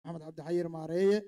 محمد عبد الحير مارية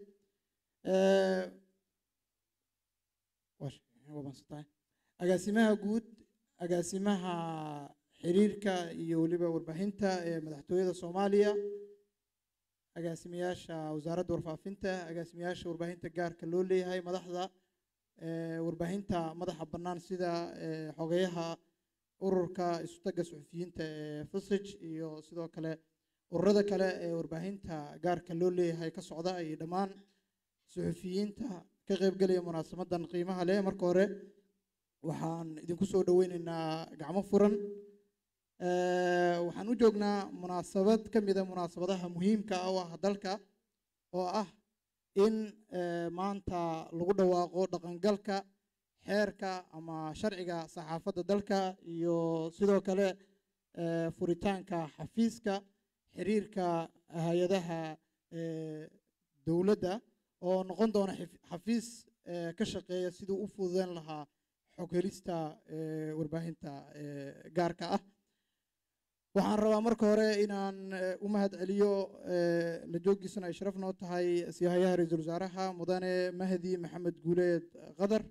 agaasimaha guud agaasimaha xiriirka iyo waliba warbaahinta ee madaxtooyada Soomaaliya agaasimayaasha wasaaradda warfaafinta agaasimayaasha warbaahinta gaarka loo leeyahay madaxda warbaahinta madaxa bannaan sida xogeyaha ururka isutaga suxufiyiinta ee FSH iyo sidoo kale ururada kale ee warbaahinta gaarka loo leeyahay ka socda ay dhammaan suxufiyiinta ka qayb galaya munaasabaddan qiimaha leh marka hore waxaan idinku soo dhaweynaynaa gacmo furan waxaan u joognaa munaasabad ka mid ah munaasabadaha muhiimka ah oo ah dalka oo ah in maanta lagu dhawaaqo dhaqangalka xeerka ama sharciga saxaafadda dalka iyo sidoo kale furitaanka xafiiska xiriirka hay'adaha dawladda oo noqon doona xafiis ka shaqeeya sidii u fududeyn lahaa xog helista warbaahinta gaarka ah waxaan rabaa marka hore inaan u mahad celiyo la joogiisana ay sharaf noo tahay siyahayaha ra'iisul wasaaraha mudane Mahdi Maxamed Guuleed Qadar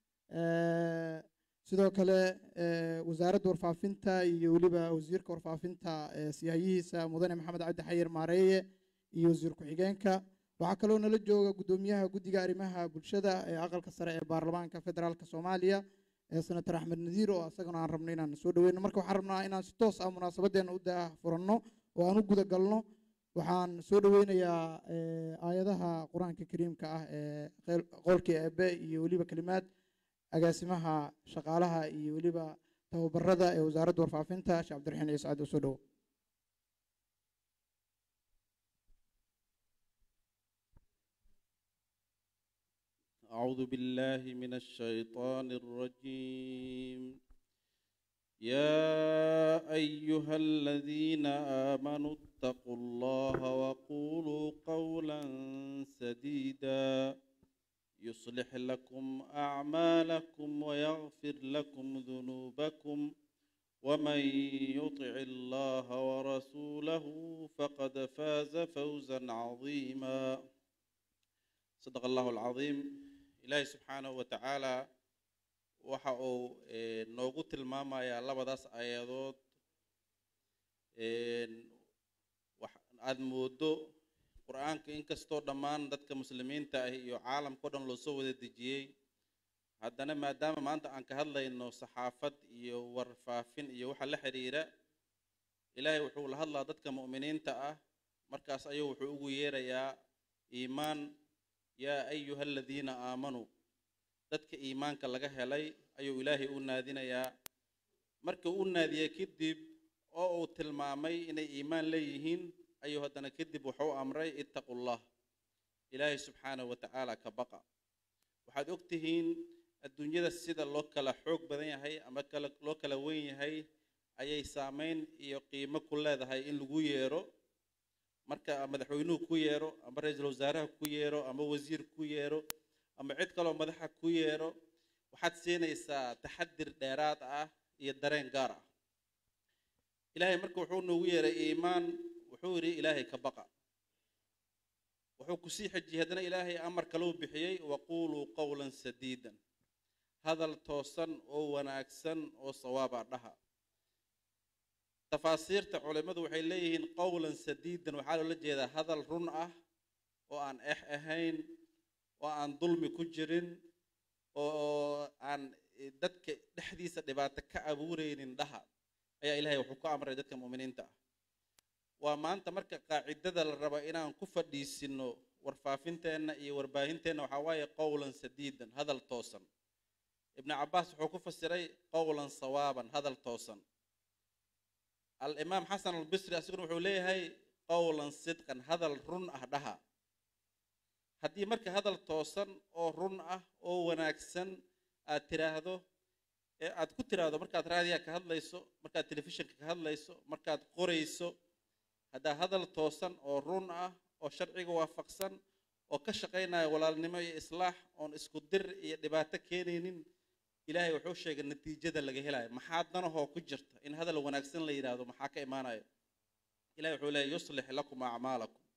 sidoo kale wasaaradda warfaafinta iyo waliba wasiirka warfaafinta siyahayihiisa mudane Maxamed Cabdi Xayir Maareeye iyo wasiir ku-xigeenka waxaa kaloo nala jooga gudoomiyaha guddiga arrimaha bulshada ee aqalka sare ee baarlamaanka federaalka Soomaaliya senator Axmed Nadiir oo asagana aan rabno inaan soo dhaweeyno marka waxaan rabnaa inaan si toos ah munaasabadeena u furanno oo aan u guda galno waxaan soo dhaweynayaa aayadaha quraanka kariimka ah ee qolkii Eebbe iyo waliba kalimaad agaasimaha shaqaalaha iyo waliba tababarada ee wasaaradda warfaafinta Sheekh Cabdiraxiin Ciise Cad oo soo dhaw أعوذ بالله من الشيطان الرجيم يا أيها الذين آمنوا اتقوا الله وقولوا قولا سديدا يصلح لكم أعمالكم ويغفر لكم ذنوبكم ومن يطع الله ورسوله فقد فاز فوزا عظيما صدق الله العظيم إلهي سبحانه وتعالى وحاو نوغو تلماما لبداس آيادود أدمودو قرآن إنكستو دمان دادك مسلمين تاهي عالم كودن لو سو دجيي هادنا ما دام ما أنت أنك هلا إنه صحافة ورفافين وحا لحريرة إلهي وحول هلا دادك مؤمنين تاه مركز أيو وحوغو ييرا يا إيمان يا أيها الذين آمنوا dadka iimaanka laga helay ayuu Ilaahay u naadinayaa marka uu naadiye kadib oo uu tilmaamay inay iimaan leeyihiin ayuu hadana kadib wuxuu amray ittaqullah Ilaahay subhanahu wa ta'ala ka baqa waxaad ogtihiin adduunyada sida loo kala xoog badan yahay ama loo kala weyn yahay ayay saameyn iyo qiimo ku leedahay in lagu yeero marka madaxweynuhu ku yeero ama ra'iisul wasaaraha ku yeero ama wasiir ku yeero ama cid kale oo madaxa ku yeero waxaad siinaysaa taxadir dheeraad ah iyo dareen gaar ah Ilaahay marka wuxuu noogu yeeray iimaan wuxuu yiri Ilaahay ka baqa wuxuu ku sii xajiyay hadana Ilaahay amar kale uu bixiyay waqulu qawlan sadiidan hadal toosan oo wanaagsan oo sawaaba dhaha تفاسيرته علماء waxay leeyihiin qawlan sadiidan waxa loo jeedaa hadal run ah oo aan ahayn oo aan dulmi ku jirin oo aan dadka dhaxdiisa dhibaato ka abuureynin dhaha ayaa Ilaahay wuxuu ku amray dadka muuminiinta ah waa maanta marka qaacidada la rabo inaan ku fadhiisino warfaafinteena iyo warbaahinteena waxa waaye qawlan sadiidan hadal toosan ibn Abbas wuxuu ku fasiray qawlan sawaban hadal toosan الإمام حسن البصري أسكن وحوليه هاي قولا صدقا هذا الرن أهدها هدي مركز هذا التوصل أو رن أو وناكسن تراهدو أتكون تراهدو مركز راديو كهذا ليسو مركز تلفزيون كهذا ليسو مركز قريسو هذا التوصل أو رن أو شرعي وافقسن أو كشقينا ولا النمي إصلاح أو إسكودر دباتك كينين إلهي وحوش شيء النتيجة اللي جهلا ما حدنا هو كجرت إن هذا لو ناقصين لي هذا ما حكى إيمانه إلهي وحوله يصلح لكم أعمالكم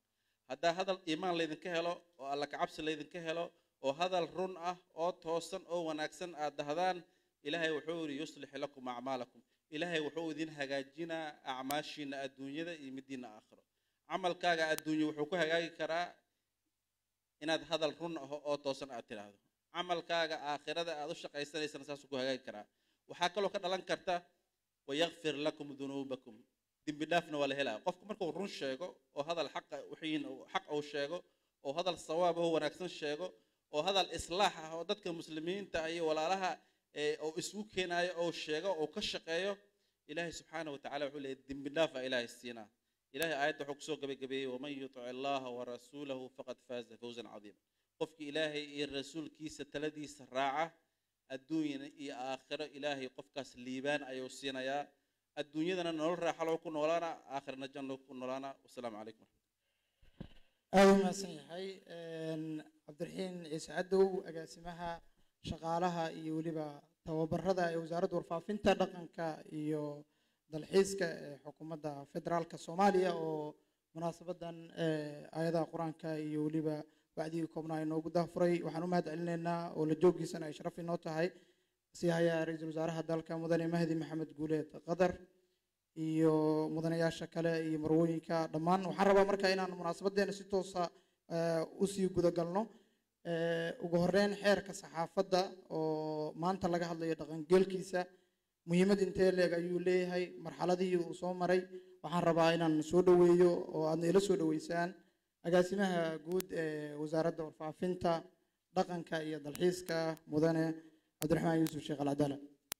haddaa hadal iimaan laydinka helo oo alla kacabsi laydinka helo oo hadal run ah oo toosan oo wanaagsan aad dahdaan ilaahay wuxuu yidhi yuslix lakum acmaalakum ilaahay wuxuu idin hagaajinaa acmaashiina adduunyada iyo midiina aakhiro camalkaaga adduunyo wuxuu ku hagaagi karaa inaad hadal run ah oo toosan aad tiraahdo camalkaaga aakhirada aad u shaqaysanaysana saasuu ku hagaagi karaa waxaa kaloo ka dhalan karta wayakfir lakum dunuubakum dembi dhaafna waa la helaa qofku markuu run sheego oo hadal xaqa wixiin xaq uu sheego oo hadal sawaab oo wanaagsan sheego oo hadal islaax ah oo dadka muslimiinta iyo walaalaha oo isku keenayo oo sheego oo ka shaqeeyo ilaahay subxaanahu wa tacaala wuxuu leeyahay dembi dhaaf ilaahay siinaa ilaahay aayadda wuxuu kusoo gabagabeeyey waman yutic allaha warasuulahu faqad faaza fawzan cadiima qofki ilaahay iyo rasuulkiisa taladiisa raaca adduunyana iyo aakhiro ilaahay qofkaas liibaan ayuu siinayaa adduunyadana nolol raaxa loo ku noolaana aakhirana janno ku noolaana wasalaamu calaykum aad u mahadsan yahay cabdiraxiin ciise cadow agaasimaha shaqaalaha iyo weliba tababarada ee wasaaradda warfaafinta dhaqanka iyo dalxiiska ee xukuumadda federaalka soomaaliya oo munaasabadan aayadaha qur-aanka iyo weliba wacdigii koobnaa inoogu dahfuray waxaan u mahad celinaynaa oo la jooggiisana ay sharaf inoo tahay sii hayaa ra-iisul wasaaraha dalka mudane mahdi maxamed guuleed qadar iyo mudanayaasha kale iyo marwooyinka dhammaan waxaan rabaa marka inaan munaasabadeena si toosa usii gudagalno ugu horeyn xeerka saxaafadda oo maanta laga hadlayo dhaqangelkiisa muhiimad intee leeg ayuu leeyahay marxaladihii uu soo maray waxaan rabaa inaan soo dhaweeyo oo aadna ila soo dhaweysaan agaasimaha guud ee wasaaradda warfaafinta dhaqanka iyo dalxiiska mudane cabdiraxmaan yuusuf sheekh alcadaala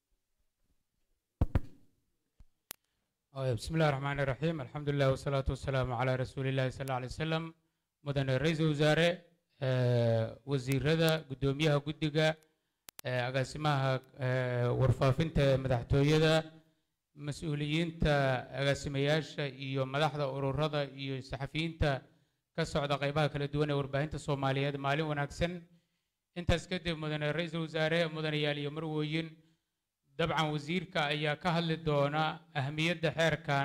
بسم الله الرحمن الرحيم الحمد لله والصلاة والسلام على رسول الله صلى الله عليه وسلم مدن رئيس الوزراء وزير رضا قدوميها قدقة أقاسمها ورفافنتا مدحتويدا مسؤوليين تا أقاسمياش إيو مدحدا أورور رضا إيو صحفيين تا كسعودة قيبها كلا دوانة ورباهين تا صوماليات مالي وناكسن انت اسكدب مدن رئيس الوزراء مدن يالي يمروين dabcan wasiirka ayaa ka hadli doona ahamiyadda xeerkan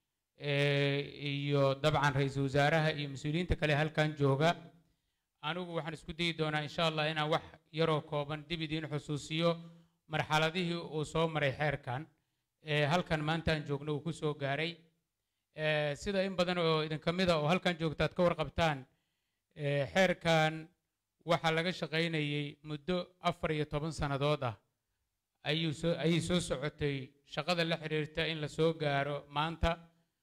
iyo dabcan ra-iisul wasaaraha iyo mas-uuliyiinta kale halkan jooga anigu waxaan isku dayi doonaa insha allah inaan wax yaroo kooban dib idiin xusuusiyo marxaladihii uu soo maray xeerkan halkan maanta aan joogno uu ku soo gaaray sida in badan oo idinka mid a oo halkan joogta aad ka warqabtaan xeerkan waxaa laga shaqaynayay muddo 14 sannadood ah ayay soo socotay shaqada la xiriirta in la soo gaaro maanta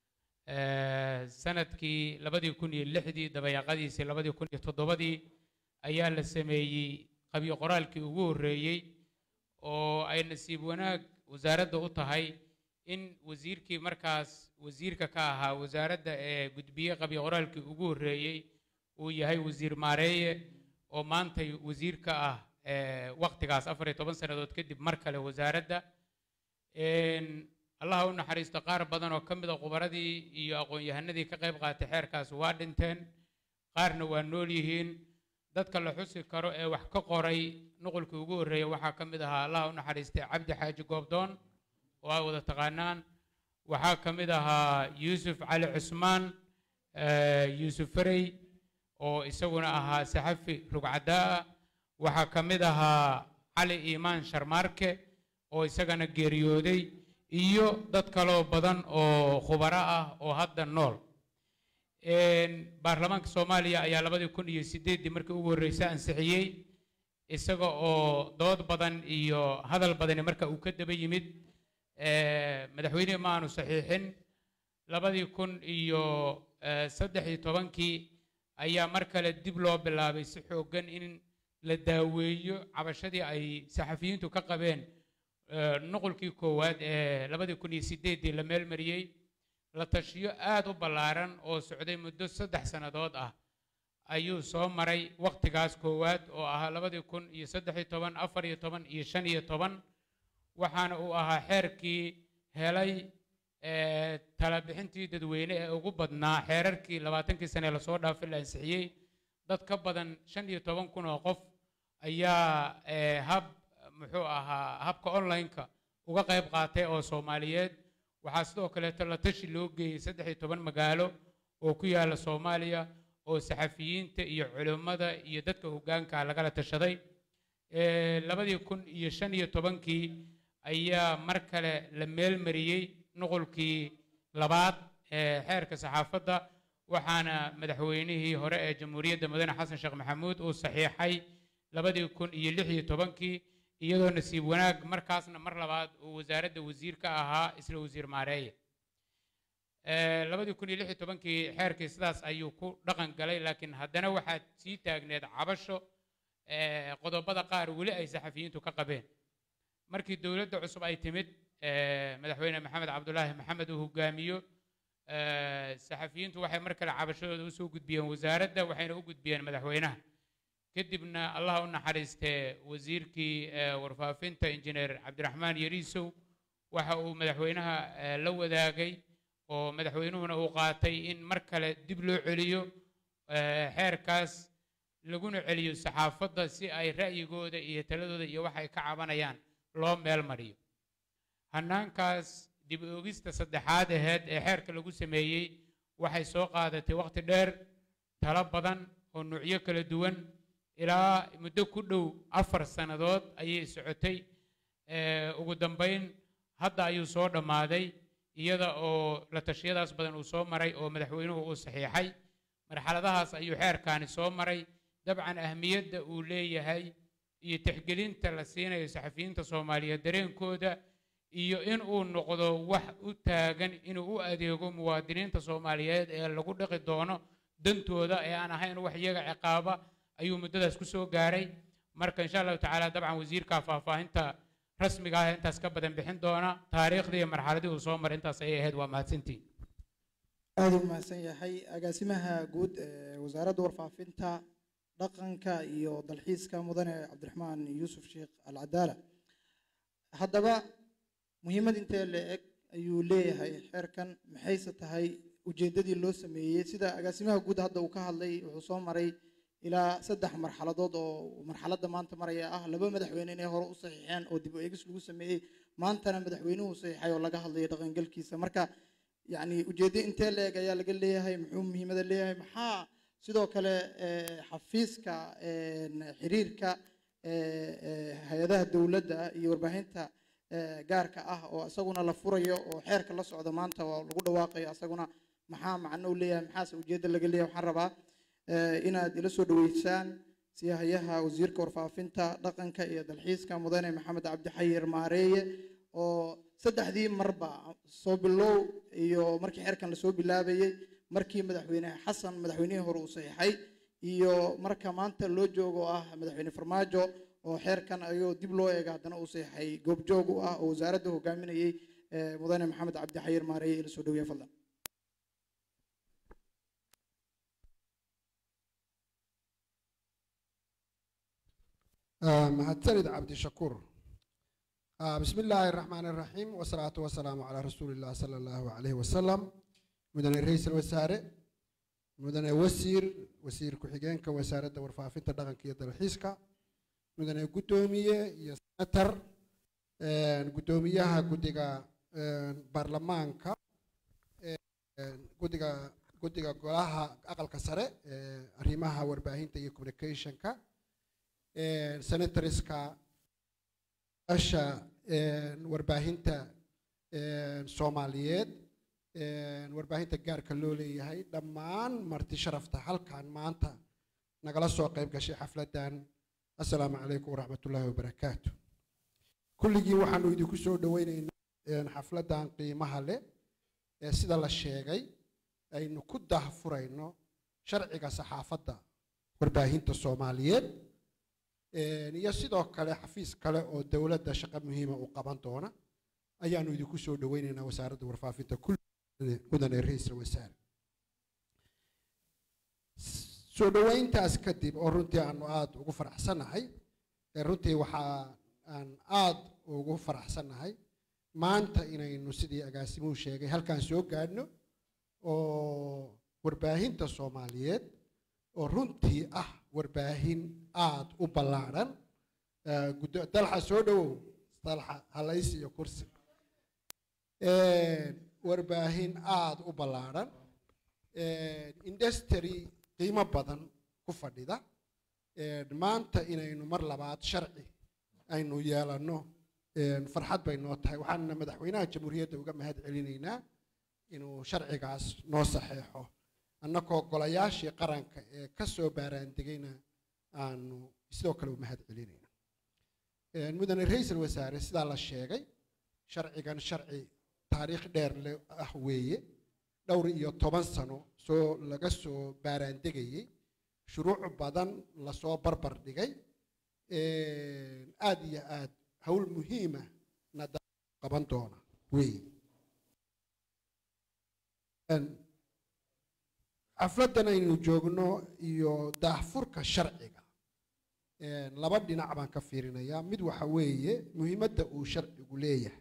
sanadkii 2006 dabayaqadiisii 2007 ayaa la sameeyey qabyo qoraalkii ugu horreeyey oo ay nasiib wanaag wasaaradda u tahay in wasiirkii markaas wasiirka ka ahaa wasaaradda ee gudbiyey qabyo qoraalkii ugu horreeyey uu yahay wasiir maareeye oo maanta wasiirka ah waqtigaas 14 sannadood kadib mar kale wasaaradda allah u naxariisto qaar badan oo ka mid ah khubaradii iyo aqoon-yahanadii ka qayb qaatay xeerkaas waa dhinteen qaarna waa nool yihiin dadka la xusi karo ee wax ka qoray nuqulkii ugu horreeyay waxaa ka mid ahaa allah u naxariistay cabdi xaaji goobdoon oo ay wada taqaanaan waxaa ka mid ahaa yuusuf cali cusmaan yuusuf farey oo isaguna ahaa saxafi rugcadaa waxaa ka mid ahaa cali iimaan sharmaarke oo isagana geeriyooday iyo dad kaloo badan oo khubaro ah oo hadda nool baarlamaanka soomaaliya ayaa 2008 markii ugu horreysay ansixiyey isaga oo dood badan iyo hadal badani marka uu ka daba yimid madaxweyne ma aanu saxiixin 2013 ayaa mar kale dib loo bilaabay si xooggan in la daaweeyo cabashadii ay saxafiyiintu ka qabeen nuqulkii koowaad ee 2008 la meel mariyey la tashiyo aad u ballaaran oo socday muddo 3 sannadood ah ayuu soo maray waqtigaas koowaad oo ahaa 2013 14 iyo 15 waxaana uu ahaa xeerkii helay tala bixintii dadweyne ee ugu badnaa xeerarkii 20 sane la soo dhaafay la ansixiyey dad ka badan 15,000 oo qof ayaa muxuu ahaa habka online-ka uga qayb qaatay oo Soomaaliyeed waxaa sidoo kale la tashi loo geeyay 13 magaalo oo ku yaala Soomaaliya oo saxafiyiinta iyo culimmada iyo dadka hoggaanka lagala tashaday 2015 ayaa mar kale la meel mariyey nuqulkii labaad ee xeerka saxaafadda waxaana madaxweynihii hore ee jamhuuriyadda mudane xasan sheekh maxamuud uu saxiixay 2016 iyadoo nasiib wanaag markaasna mar labaad uu wasaaradda wasiir ka ahaa isla wasiir maareeye 2016 xeerkii sidaas ayuu ku dhaqan galay laakiin haddana waxaa sii taagneed cabasho qodobada qaar weli ay saxafiyiintu ka qabeen markii dowladda cusub ay timid madaxweyne maxamed cabdulaahi maxamed uu hogaamiyo saxafiyiintu waxay mar kale cabashadooda u soo gudbiyeen wasaaradda waxayna u gudbiyeen madaxweynaha kadibna allah u naxariistee wasiirkii warfaafinta injineer cabdiraxmaan yariisow waxa uu madaxweynaha la wadaagay oo madaxweynuhuna uu qaatay in mar kale dib loo celiyo xeerkaas laguna celiyo saxaafadda si ay ra'yigooda iyo taladooda iyo waxa ay ka cabanayaan loo meel mariyo hannaankaas dib u oogista saddexaad aheyd ee xeerka lagu sameeyey waxay soo qaadatay waqti dheer talo badan oo nuucyo kala duwan ilaa muddo ku dhow 4 sannadood ayay socotay ugu dambayn hadda ayuu soo dhammaaday iyada oo la tashiyadaas badan uu soo maray oo madaxweynuhu uu saxiixay marxaladahaas ayuu xeerkaani soo maray dabcan ahmiyadda uu leeyahay iyo tixgelinta la siinayo saxafiyiinta Soomaaliyeed dareenkooda iyo in uu noqdo wax u taagan inuu u adeego muwaadiniinta Soomaaliyeed ee lagu dhaqi doono dantooda ee aan ahayn wax iyaga ciqaaba ayuu muddadaas ku soo gaaray marka insha Allah tacaala dabcan wasiirka faahfaahinta rasmiga ah intaas ka badan bixin doona taariikhdii iyo marxaladii uu soo maray intaas ay ahayd waa mahadsantiin aad u mahadsan yahay agaasimaha guud ee wasaaradda warfaafinta dhaqanka iyo dalxiiska mudane cabdiraxmaan yuusuf sheekh alcadaala haddaba muhiimad intee le'eg ayuu leeyahay xeerkan maxayse tahay ujeeddadii loo sameeyey sida agaasimaha guud hadda uu ka hadlay wuxuu soo maray ilaa 3 marxaladood oo marxaladda maanta maraya ah 2 madaxweyne inay hore u saxiixeen oo dib u eegis lagu sameeyey maantana madaxweynuhu saxiixay oo laga hadlayo dhaqangalkiisa marka yani ujeeddo intee le'eg ayaa laga leeyahay muxuu muhiimada leeyahay maxaa sidoo kale xafiiska xiriirka hay'adaha dawladda iyo warbaahinta gaarka ah oo asaguna la furayo oo xeerka la socdo maanta oo lagu dhawaaqayo asaguna maxaa macno u leeyahay maxaase ujeeddo laga leeyahay waxaan rabaa inaad ila soo dhaweysaan siyahayaha wasiirka warfaafinta dhaqanka iyo dalxiiska mudane maxamed cabdi xayir maareeye oo saddexdii marba soo bilow iyo markii xeerkan la soo bilaabayay markii madaxweyne xasan madaxweynihii hore uu saxiixay iyo marka maanta loo joogo ah madaxweyne farmaajo oo xeerkan ayuu dib loo eega haddana uu saxiixay goobjoog u ah oo wasaaradda hogaaminayay mudane maxamed cabdi xayir maareeye ila soo dhaweeya fadlan mahadsanid cabdishakuur بسم الله الرحمن الرحيم والصلاة والسلام على رسول الله صلى الله عليه وسلم مدن الرئيس الوزراء مدن وزير كحجين كوزارة ورفافين تدعم كيد الحسكة مدن قدومية يسنتر قدومية قديجا برلمان كا قديجا قلاها أقل كسرة ريمها ورباهين تي communication كا سنترس كا أشا warbaahinta Soomaaliyeed warbaahinta gaarka loo leeyahay dhammaan marti sharafta halkan maanta nagala soo qayb gashay xafladan assalaamu calaykum waraxmatullaahi wabarakaatu kulligii waxaanu idinku soo dhaweynaynaa xafladan qiimaha leh ee sida la sheegay aynu ku daahfurayno sharciga saxaafadda warbaahinta Soomaaliyeed iyo sidoo kale xafiis kale oo dawladda shaqo muhiim ah u qaban doona ayaanu idinku soo dhaweynaynaa wasaaradda warfaafinta mudane ra'iisul wasaare soo dhaweyntaas kadib oo runtii aanu aad ugu faraxsanahay runtii waxa aan aad ugu faraxsanahay maanta inaynu sidii agaasimuhu sheegay halkaan soo gaadhno oo warbaahinta Soomaaliyeed oo runtii ah warbaahin aad u ballaaran dalxa soo dhawow dalxa halays iyo kursi warbaahin aad u ballaaran industry qiimo badan ku fadhida maanta inaynu mar labaad sharci aynu yeelano farxad bay noo tahay waxaana madaxweynaha jamhuuriyadda uga mahad celinaynaa inuu sharcigaas noo saxeexo annagoo golayaashii qaranka ee ka soo baaraandegayna aanu sidoo kale u mahad celinaynaa mudane ra'iisul wasaare sidaa la sheegay sharcigan sharci taariikh dheer leh ah weeye dhowr iyo 10 sano soo laga soo baaraandegayay shuruuc badan la soo barbar dhigay aad iyo aad hawl muhiima nada qaban doona weeye xafladan aynu joogno iyo daahfurka sharciga laba dhinac baan ka fiirinayaa mid waxa weeye muhiimadda uu sharcigu leeyahay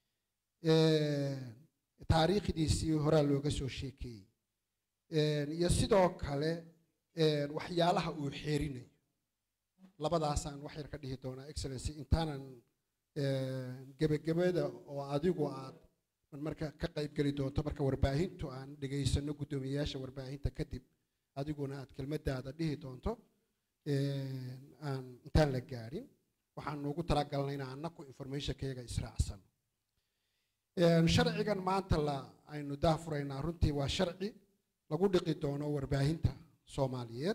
taariikhdiisii hore looga soo sheekeeyay iyo sidoo kale waxyaalaha uu xeerinayo labadaasaan wax yar ka dhihi doonaa excellency intaanan gebagabada oo adigu aad marka ka qayb geli doonto marka warbaahintu aan dhageysano guddoomiyayaasha warbaahinta kadib adiguna aad kelmadaada dhihi doonto aan intaan la gaadhin waxaan ugu talagalnay inaan annagu informationkayga israacsano sharcigan maanta aynu daafuraynaa runtii waa sharci lagu dhiqi doono warbaahinta soomaaliyeed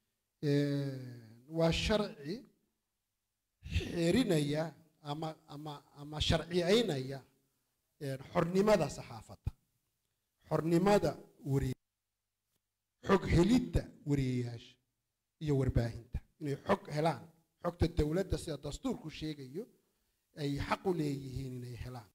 waa sharci xeerinaya ama sharciyeynaya xornimada saxaafadda xornimada xog helidda wariyayaasha iyo warbaahinta inay xog helaan xogta dawladda sida dastuurku sheegayo ay xaq u leeyihiin inay helaan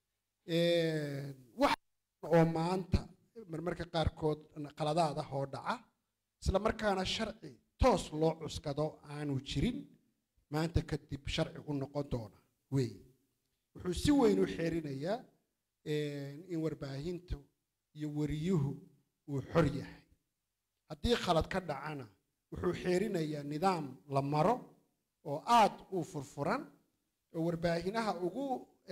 wax oo maanta marmarka qaarkood qaladaad ah oo dhaca isla markaana sharci toos loo cuskado aanu jirin maanta kadib sharci u noqon doona weey wuxuu si weyn u xeerinayaa in warbaahintu iyo wariyuhu uu xor yahay haddii khalad ka dhacana wuxuu xeerinayaa nidaam la maro oo aad u furfuran oo warbaahinaha ugu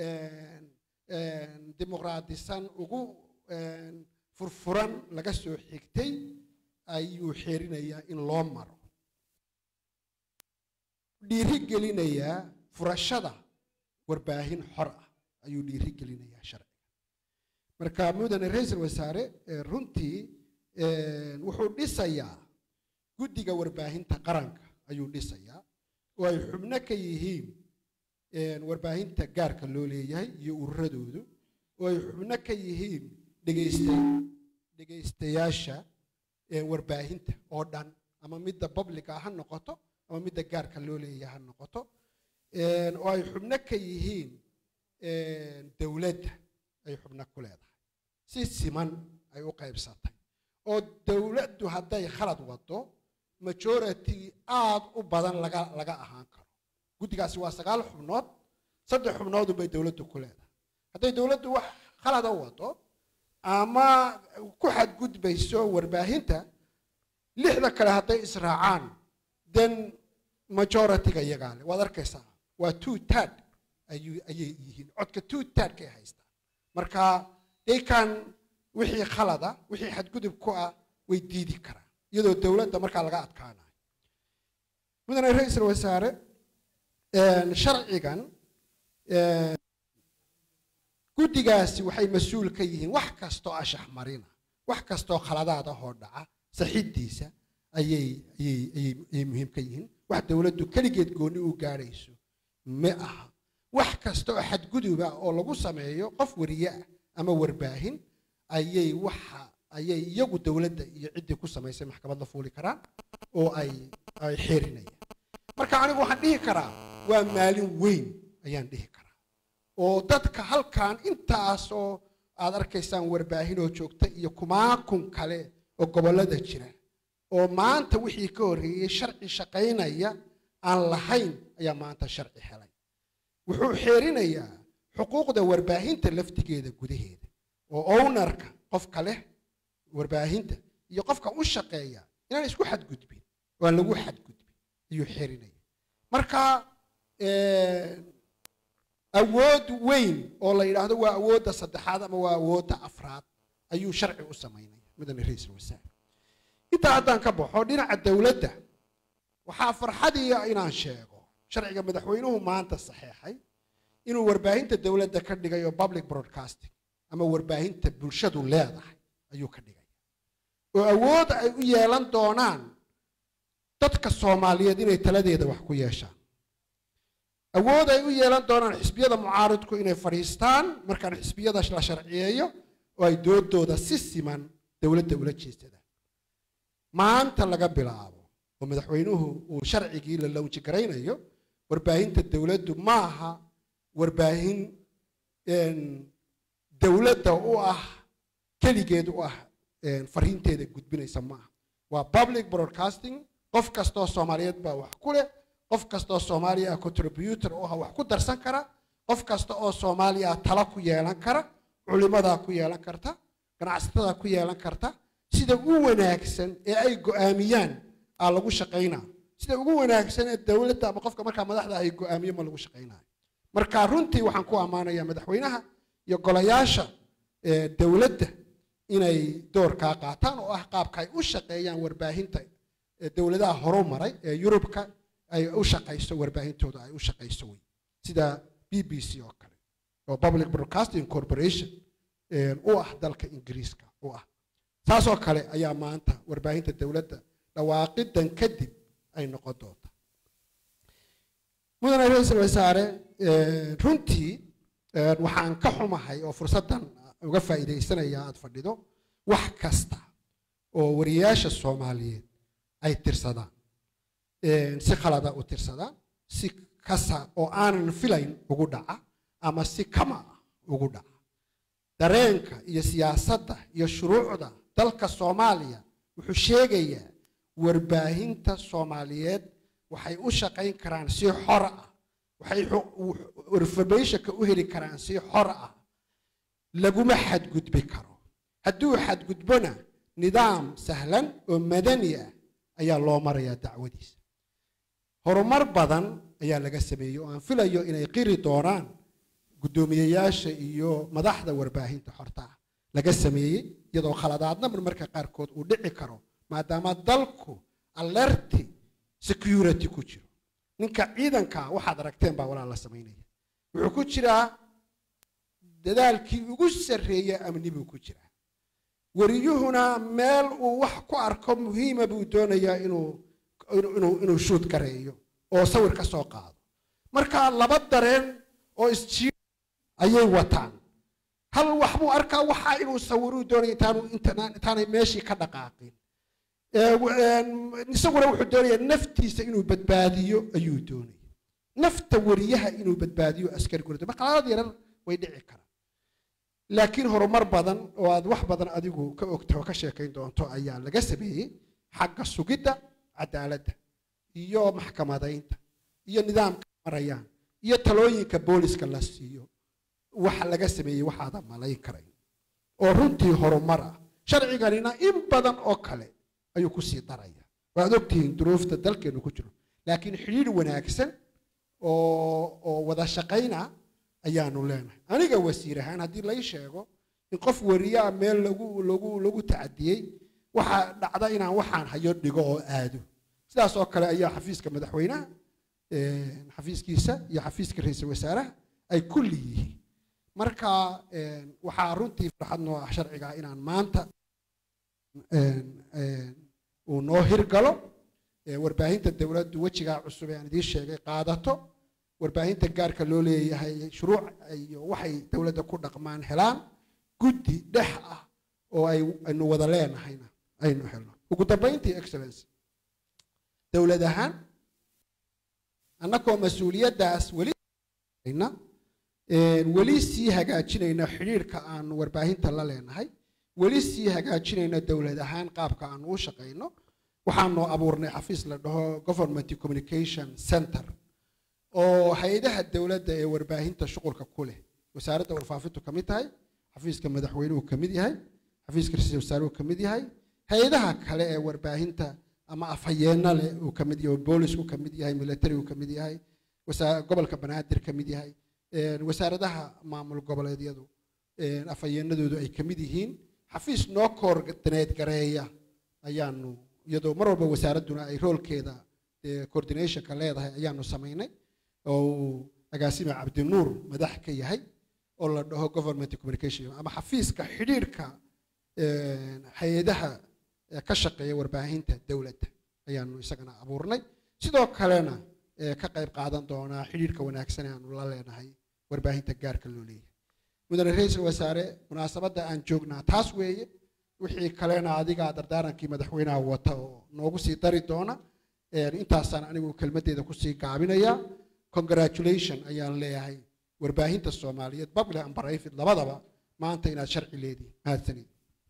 dimuqraadisan ugu furfuran laga soo xigtay ayuu xeerinayaa in loo maro dhiiri gelinayaa furashada warbaahin xor ah ayuu dhiiri gelinayaa sharciga marka mudane ra'iisul wasaare runtii wuxuu dhisayaa guddiga warbaahinta qaranka ayuu dhisayaa oo ay xubno ka yihiin warbaahinta gaarka loo leeyahay iyo ururadoodu oo ay xubno ka yihiin dhegaystayaasha warbaahinta oo dhan ama midda publica ha noqoto ama midda gaarka loo leeyahay ha noqoto oo ay xubno ka yihiin dawladda ay xubno ku leedahay si siman ay u qaybsatay oo dawladdu hadday khalad wado majority aad u badan laga ahaan karo guddigaasi waa 9 xubnood 3 xubnood bay dawladdu ku leedahay hadday dawladdu wax khalad wado ama ku xadgudbayso warbaahinta 6 kale hadday israacaan then majority-ga iyaga leh waad arkaysaa waa 2/3 ayay yihiin codka 2/3 ka haystaan marka ay kan wixii khalada wixii xadgudub ku ah way diidi karaan iyadoo dawladda marka laga adkaanayo mudane ra'iisul wasaare sharcigan guddigaasi waxay mas'uul ka yihiin wax kasto ashax marina wax kasto khaladaad ah oo dhaca saxidiisa ayay muhiim ka yihiin wax dawladdu kaligeed gooni u gaarayso ma aha wax kasto xadguduba oo lagu sameeyo qof wariye ama warbaahin ayay iyagu dawladda iyo cidii ku samaysay maxkamad la fuuli karaan oo ay xeerinayaan marka anigu waxaan dhihi karaa waa maalin weyn ayaan dhihi karaa oo dadka halkan intaas oo aad arkaysaan warbaahin oo joogta iyo kumaakun kale oo gobolada jira oo maanta wixii ka horeeyay sharci shaqaynaya aan lahayn ayaa maanta sharci helay wuxuu xeerinayaa xuquuqda warbaahinta laftigeeda gudaheeda oo ownerka qofka leh warbaahinta iyo qofka u shaqeeya inaan isku xadgudbin oo aan lagu xadgudbin ayuu xeerinaya marka awood weyn oo la yiraahdo waa awoodda saddexaad ama waa awoodda afraad ayuu sharci u sameynaya mudane ra'iisul wasaare inta haddaan ka baxo dhinaca dowladda waxaa farxadiya inaan sheego sharciga madaxweynuhu maanta saxeexay inuu warbaahinta dowladda ka dhigayo public broadcasting ama warbaahinta bulshadu leedahay ayuu ka dhigay oo awood ay u yeelan doonaan dadka Soomaaliyeed inay taladeeda wax ku yeeshaan awood ay u yeelan doonaan xisbiyada mucaaradku inay fariistaan markaan xisbiyada la sharciyeeyo oo ay doodooda si siman dowladda ula jeestaan maanta laga bilaabo oo madaxweynuhu uu sharcigii la lawji gareynayo warbaahinta dowladdu maaha warbaahin dowladda u ah kaligeed u ah fariinteeda gudbinaysa maaha waa public broadcasting qof kastoo Soomaaliyeed baa wax ku leh qof kastoo Soomaaliya contributor oo wax ku darsan kara qof kasta oo Soomaaliya talo ku yeelan kara culimada ku yeelan karta ganacsatada ku yeelan karta sida ugu wanaagsan ee ay go'aamiyaan lagu shaqeynaa sida ugu wanaagsan ee dawladda ama qofka marka madaxda ay go'aamiyo ma lagu shaqeynaa marka runtii waxaan ku amaanayaa madaxweynaha iyo golayaasha dawladda inay door ka qaataan oo ah qaabka ay u shaqeeyaan warbaahinta dawladaha horumaray ee Yurubka ay u shaqeyso warbaahintooda ay u shaqeyso sida BBC oo kale oo Public Broadcasting Corporation oo ah dalka Ingiriiska oo ah taasoo kale ayaa maanta warbaahinta dawladda dhawaaqidan kadib ay noqon doonto mudane ra'iisul wasaare runtii waxaan ka xumahay oo fursadan uga faa'iideysanaya aad fadhido wax kasta oo wariyaasha Soomaaliyeed ay tirsadaan si khalada u tirsadaan si kasa oo aanan filayn ugu dhaca ama si kama ugu dhaca dareenka iyo siyaasadda iyo shuruucda dalka Soomaaliya wuxuu sheegayaa warbaahinta Soomaaliyeed waxay u shaqeyn karaan si xor ah waxay information u heli karaan si xor ah laguma xadgudbi karo hadduu xadgudbona nidaam sahlan oo madani ah ayaa loo marayaa dacwadiisa horumar badan ayaa laga sameeyay oo aan filayo inay qiri doonaan gudoomiyayaasha iyo madaxda warbaahinta xorta ah laga sameeyay iyadoo khaladaadna marka qaarkood uu dhici karo maadaama dalku alerti security ku jiro ninka ciidanka waxaad aragteen baa walaal la sameynaya wuxuu ku jiraa dadaalkii ugu sareeyay amni buu ku jiraa wariyuhuna meel uu wax ku arko muhiim buu doonayaa inuu shoot gareeyo oo sawir ka soo qaado marka laba dareen oo isjiid ayay wataan hal wax buu arkaa waxa inuu sawiru doonayo intaanay meeshii ka dhaqaaqin isaguna wuxuu doonayaa naftiisa inuu badbaadiyo ayuu doonaya nafta wariyaha inuu badbaadiyo askari gurida marka qalad yaran way dhici karaan laakiin horumar badan oo aad wax badan adigu ka ogtahay ka sheekayn doonto ayaa laga sameeyay xagga sugidda cadaaladda iyo maxkamadaynta iyo nidaamka marayaan iyo talooyinka booliska la siiyo waxa laga sameeyay waxaad malayn karay oo runtii horumar ah sharciganina in badan oo kale ayuu ku sii daraya waad ogtihiin duruufta dalkeenu ku jiro laakiin xiriir wanaagsan oo wada shaqeyna ayaanu leenahay aniga wasiir ahaan haddii la sheego in qof wariyaa meel lagu tacadiyay waxa dhacda inaan waxaan hayo dhigo oo aado sidaas oo kale ayaa xafiiska madaxweynaha xafiiskiisa iyo xafiiska ra'iisul wasaaraha ay kulli yihiin marka waxaa runtii farxad noo ah sharciga inaan maanta uu noo hirgalo warbaahinta dawladdu wajiga cusub ee aan idin sheegay qaadato warbaahinta gaarka loo leeyahay shuruuc iyo waxay dawladda ku dhaqmaan helaan guddi dhex ah oo aynu wada leenahayna aynu helno ugu dambeyntii excellence dawlad ahaan annagoo mas'uuliyaddaas weli sii hagaajinayna xiriirka aan warbaahinta la leenahay weli sii hagaajinayna dawlad ahaan qaabka aan u shaqeyno waxaanu abuurnay xafiis la dhaho Government Communication Center oo hay'adaha dawladda ee warbaahinta shuqulka ku leh wasaaradda warfaafintu kamid tahay xafiiska madaxweynuhu kamid yahay xafiiska ra'iisul wasaaruhu kamid yahay hay'adaha kale ee warbaahinta ama afhayeena leh uu kamid yahay boolisku kamid yahay military uu kamid yahay gobolka banaadir kamid yahay wasaaradaha maamul goboleedyadu afhayeenadoodu ay kamid yihiin xafiis noo koordineed gareeya ayaanu iyadoo mar walba wasaaradduna ay roolkeeda coordinationka leedahay ayaanu samaynay oo agaasima cabdinuur madax ka yahay oo la dhaho government communication ama xafiiska xidhiidhka hay-adaha ka shaqeeya warbaahinta dowladda ayaanu isagana abuurnay sidoo kalena ka qayb qaadan doonaa xidhiidhka wanaagsan ee aanu la leenahay warbaahinta gaarka loo leeyahay mudane ra'iisul wasaare munaasabadda aan joognaa taas weeye wixii kalena adiga dardaarankii madaxweynaha wata oo noogu sii dari doona intaasaan anigu kelmaddeeda kusii gaabinaya congratulation ayaan leeyahay warbaahinta Soomaaliyeed public and private labadaba maanta inaad sharci leedihiin mahadsanid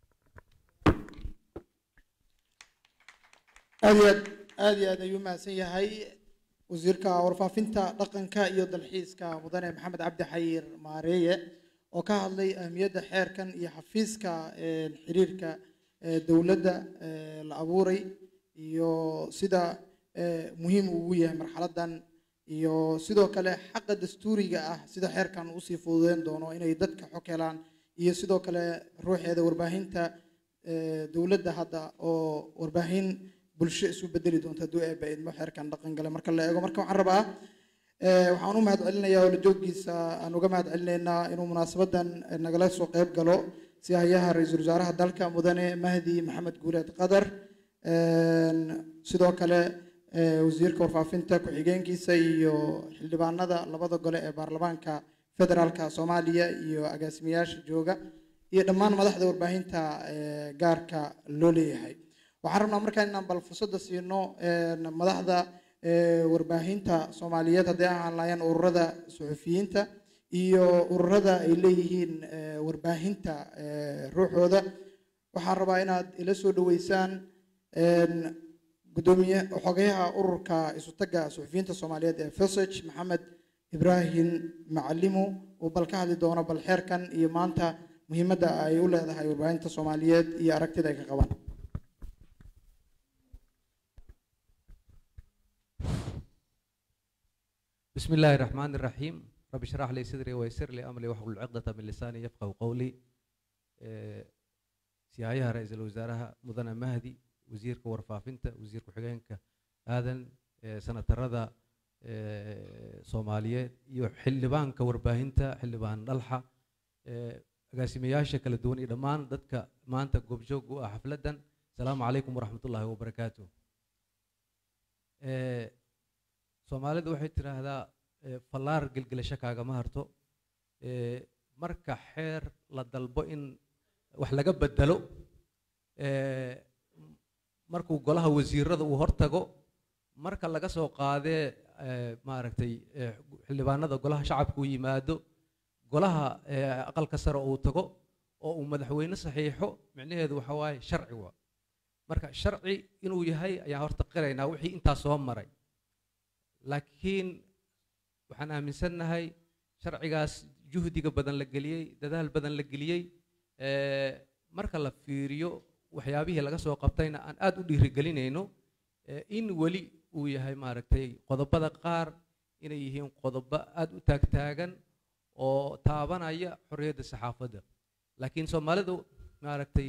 aad ayuu mahadsan yahay wasiirka warfaafinta dhaqanka iyo dalxiiska mudane maxamed cabdi xayir maareeye oo ka hadlay ahmiyadda xeerkan iyo xafiiska xiriirka dowladda la abuuray iyo sida muhiim uu yahay marxaladan iyo sidoo kale xaqa dastuuriga ah sida xeerkan uu sii fududeyn doono inay dadka xog helaan iyo sidoo kale ruuxeeda warbaahinta dowladda hadda oo warbaahin bulsho isu bedeli doonta hadduu eebba xeerkan dhaqan gale marka la eego marka waxaan rabaa waxaan u mahad celinayaa oo la jooggiisa aan uga mahad celinaynaa inuu munaasabadan nagala soo qayb galo siyahayaha ra-iisul wasaaraha dalka mudane mahdi maxamed guuleed qadar sidoo kale wasiirka warfaafinta ku-xigeenkiisa iyo xildhibaanada labada gole ee baarlamaanka federaalka Soomaaliya iyo agaasimayaasha jooga iyo dhammaan madaxda warbaahinta gaarka loo leeyahay waxaan rabnaa markaan inaan bal fursadda siino madaxda warbaahinta Soomaaliyeed haddii aan lahayn ururada suxufiyiinta iyo ururada ay leeyihiin warbaahinta ruuxooda waxaan rabaa inaad ila soo dhaweysaan gudoomiye xogayaha ururka isu taga suxufiyiinta Soomaaliyeed ee FSH Maxamed Ibrahim Macalimo oo bal ka hadli doona bal xeerkan iyo maanta muhiimadda ay u leedahay warbaahinta Soomaaliyeed iyo aragtida ay ka qabaan بسم الله الرحمن الرحيم رب اشرح لي صدري ويسر لي امري واحلل عقدة من لساني يفقهوا قولي سيايها رئيس الوزراء مدن مهدي وزير ورفافنته وزير كحجانك هذا سنة الرضا صومالية يحل بان كورباهنته حل بان ضلحة قاسمياشة كلا دون إدمان ضدك ما أنت جوبجوج وحفلة السلام عليكم ورحمة الله وبركاته Soomaalida waxay tiraahdaa fallaar gilgilasho kaagama harto marka xeer la dalbo in wax laga bedelo markuu golaha wasiirada uu hortago marka laga soo qaadee maaragtay xildhibaanada golaha shacabka uu yimaado golaha aqalka sare uu tago oo uu madaxweyne saxiixo micnaheedu waxa waaye sharci waa marka sharci inuu yahay ayaan horta qiraynaa wixii intaa soo maray laakiin waxaan aaminsannahay sharcigaas juhdiga badan la geliyey dadaal badan la geliyey marka la fiiriyo waxyaabihii laga soo qabtayna aan aad u dhiirigelinayno in weli uu yahay maaragtay qodobada qaar inay yihiin qodobo aad u taagtaagan oo taabanaya xorriyadda saxaafadda laakiin Soomaalidu maaragtay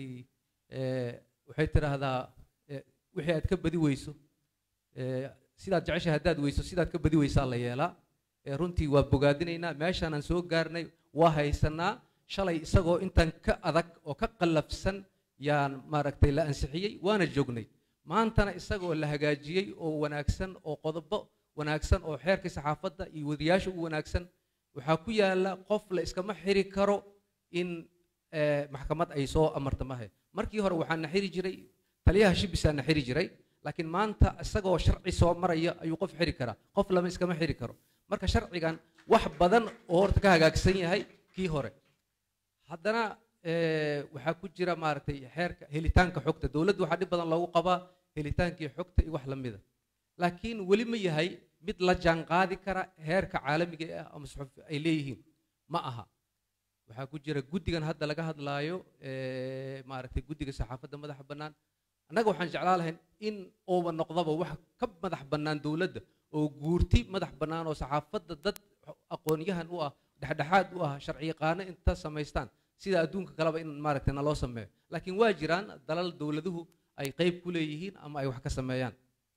waxay tiraahdaa wixii aad ka badi weyso sidaad jeceshahay haddaad weyso sidaad ka badi weysaa la yeelaa runtii waa bogaadinaynaa meeshaan aan soo gaarnay waa haysanaa shalay isagoo intan ka adag oo ka qallafsan yaan maaragtay la ansixiyey waana joognay maantana isagoo la hagaajiyey oo wanaagsan oo qodobo wanaagsan oo xeerka saxaafadda iyo wadiyaasha u wanaagsan waxaa ku yaala qof la iskama xiri karo in maxkamad ay soo amarto mahe markii hore waxaan na xiri jiray taliyaha shibisaan na xiri jiray laakiin maanta isagoo sharci soo maraya ayuu qof xiri karaa qof lama iskama xiri karo marka sharcigan wax badan oo horta ka hagaagsan yahay kii hore haddana waxaa ku jira maaragtay xeerka helitaanka xogta dawladdu waxaa dhib badan loogu qabaa helitaankii xogta iyo wax la mida laakiin weli ma yahay mid la jaanqaadi kara heerka caalamiga ah ama suxuf ay leeyihiin ma aha waxaa ku jira guddigan hadda laga hadlaayo maaragtay guddiga saxaafadda madaxa bannaan annaga waxaan jeclaan lahayn in uuba noqdaba wax ka madax bannaan dawladda oo guurti madax bannaan oo saxaafadda dad aqoonyahan u ah dhexdhexaad u ah sharci yaqaano inta samaystaan sida adduunka kaleba in maaragtay naloo sameeyo laakiin waa jiraan dalal dawladuhu ay qayb ku leeyihiin ama ay wax ka sameeyaan.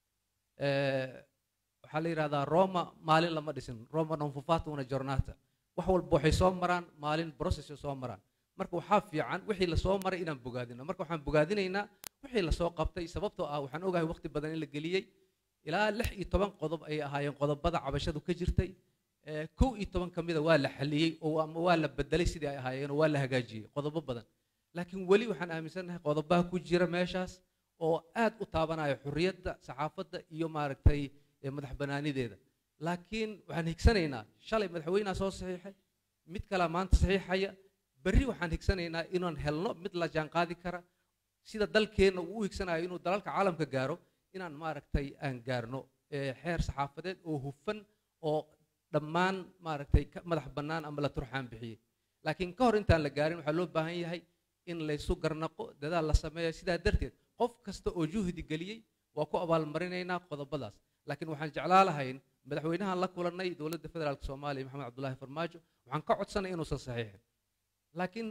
waxaa la yidhahdaa Roma maalin lama dhisin, Roma non fu fatta una giornata. wax walba waxay soo maraan maalin process soo maraan. marka waxaa fiican wixii la soo maray inaan bogaadino. marka waxaan bogaadinaynaa wixii la soo qabtay, sababtoo ah waxaan ogahay waqti badan in la geliyey ilaa 16 qodob ay ahaayeen qodobada cabashadu ka jirtay. 11 kamida waa la xaliyey oo ama waa la bedelay sidii ay ahaayeen oo waa la hagaajiyey qodobo badan. laakiin wali waxaan aaminsanahay qodobaha ku jira meeshaas oo aad u taabanaya xurriyadda saxaafadda iyo maaragtay madax banaanideeda. laakiin waxaan higsanaynaa shalay madaxweynaha soo saxiixay, mid kale maanta saxiixaya, berri waxaan higsanaynaa inaan helno mid la jaan qaadi kara sida dalkeena uu higsanayo inuu dalalka caalamka gaaro, inaan maaragtay aan gaarno xeer saxaafadeed oo hufan oo dhammaan maaragtay madax bannaan ama la turxaan bixiyey. laakiin ka hor intaan la gaarin waxaa loo baahan yahay in laysu garnaqo, dadaal la sameeyo. sidaa darteed qof kasta oo juhdi geliyey waa ku abaalmarinaynaa qodobadaas. laakiin waxaan jeclaa lahayn madaxweynahan la kulannay dowladda federaalka Soomaaliya Maxamed Cabdullaahi Farmaajo, waxaan ka codsanay inuusan saxiixin. laakiin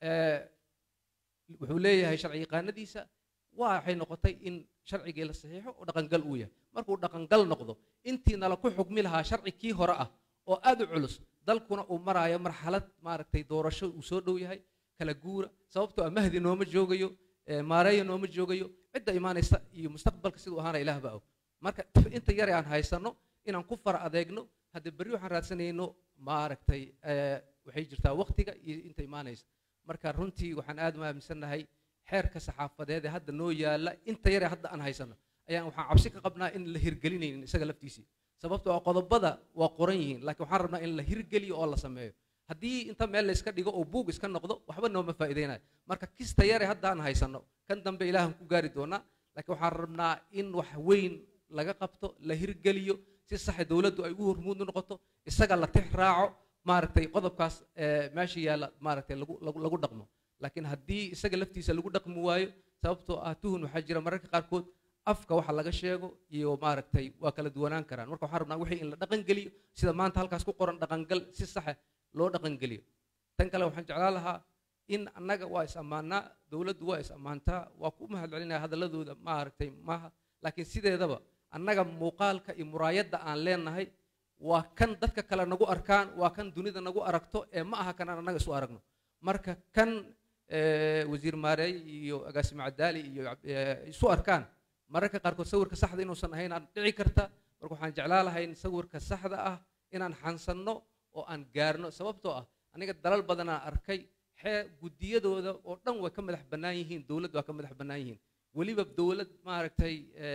wuxuu leeyahay sharci yaqaanadiisa waxay noqotay in sharcigii la saxiixo oo dhaqangal uu yahay. markuu dhaqangal noqdo intii nala ku xukmi lahaa sharci kii hore ah oo aad u culus, dalkuna uu maraayo marxalad maaragtay doorasho uu soo dhow yahay, kala guura, sababtoo ah mahdi nooma joogayo, maareeyo nooma joogayo, cidda imaanaysa iyo mustaqbalka siduu ahaana ilaah baa og. marka inta yar aan haysano inaan ku far adeegno, hadda berri waxaan raadsanayno maaragtay waxay jirtaa waqtiga iyo inta imaanaysa. marka runtii waxaan aad u aaminsanahay xeerka saxaafadeed ee hadda noo yaala inta yar hadda aan haysano ayaan waxaan cabsi ka qabnaa in la hirgelinaynin isaga laftiisii, sababtoo ah qodobada waa qoran yihiin laakiin waxaan rabnaa in la hirgeliyo oo la sameeyo. haddii inta meel la iska dhigo oo buug iska noqdo waxba nooma faa'iideynayo. marka kista yare hadda aan haysano kan dambe ilaahan ku gaari doonaa, laakiin waxaan rabnaa in wax weyn laga qabto, la hirgeliyo, si sax dawladdu ay ugu hormuud noqoto, isaga la tix raaco maaragtay qodobkaas meesha yaala maaragtay lagu dhaqmo. laakiin haddii isaga laftiisa lagu dhaqmi waayo, sababtoo ah tuhun waxaa jira mararka qaarkood afka waxa laga sheego iyo maaragtay waa kala duwanaan karaan. marka waxaan rabnaa wixii in la dhaqan geliyo sida maanta halkaas ku qoran dhaqangal si sax loo dhaqan geliyo. tan kale waxaan jeclaan lahaa in annaga waa is ammaanaa, dawladdu waa is ammaantaa, waa ku mahadcelinaya hadalladooda maaragtay maaha, laakiin sideedaba annaga muuqaalka iyo muraayadda aan leenahay waa kan dadka kale nagu arkaan, waa kan dunida nagu aragto ee ma aha kan aan annaga isu aragno. marka kan wasiir maareey iyo agaasimo cadaali iyo isu arkaan mararka qaarkood sawirka saxda inuusan ahayn aan dhici karta. marka waxaan jeclaan lahayn sawirka saxda ah inaan xansanno oo aan gaarno, sababtoo ah aniga dalal badanaa arkay guddiyadooda oo dhan way ka madax bannaan yihiin, dawladdu waa ka madax bannaan yihiin, weliba dawlad maaragtay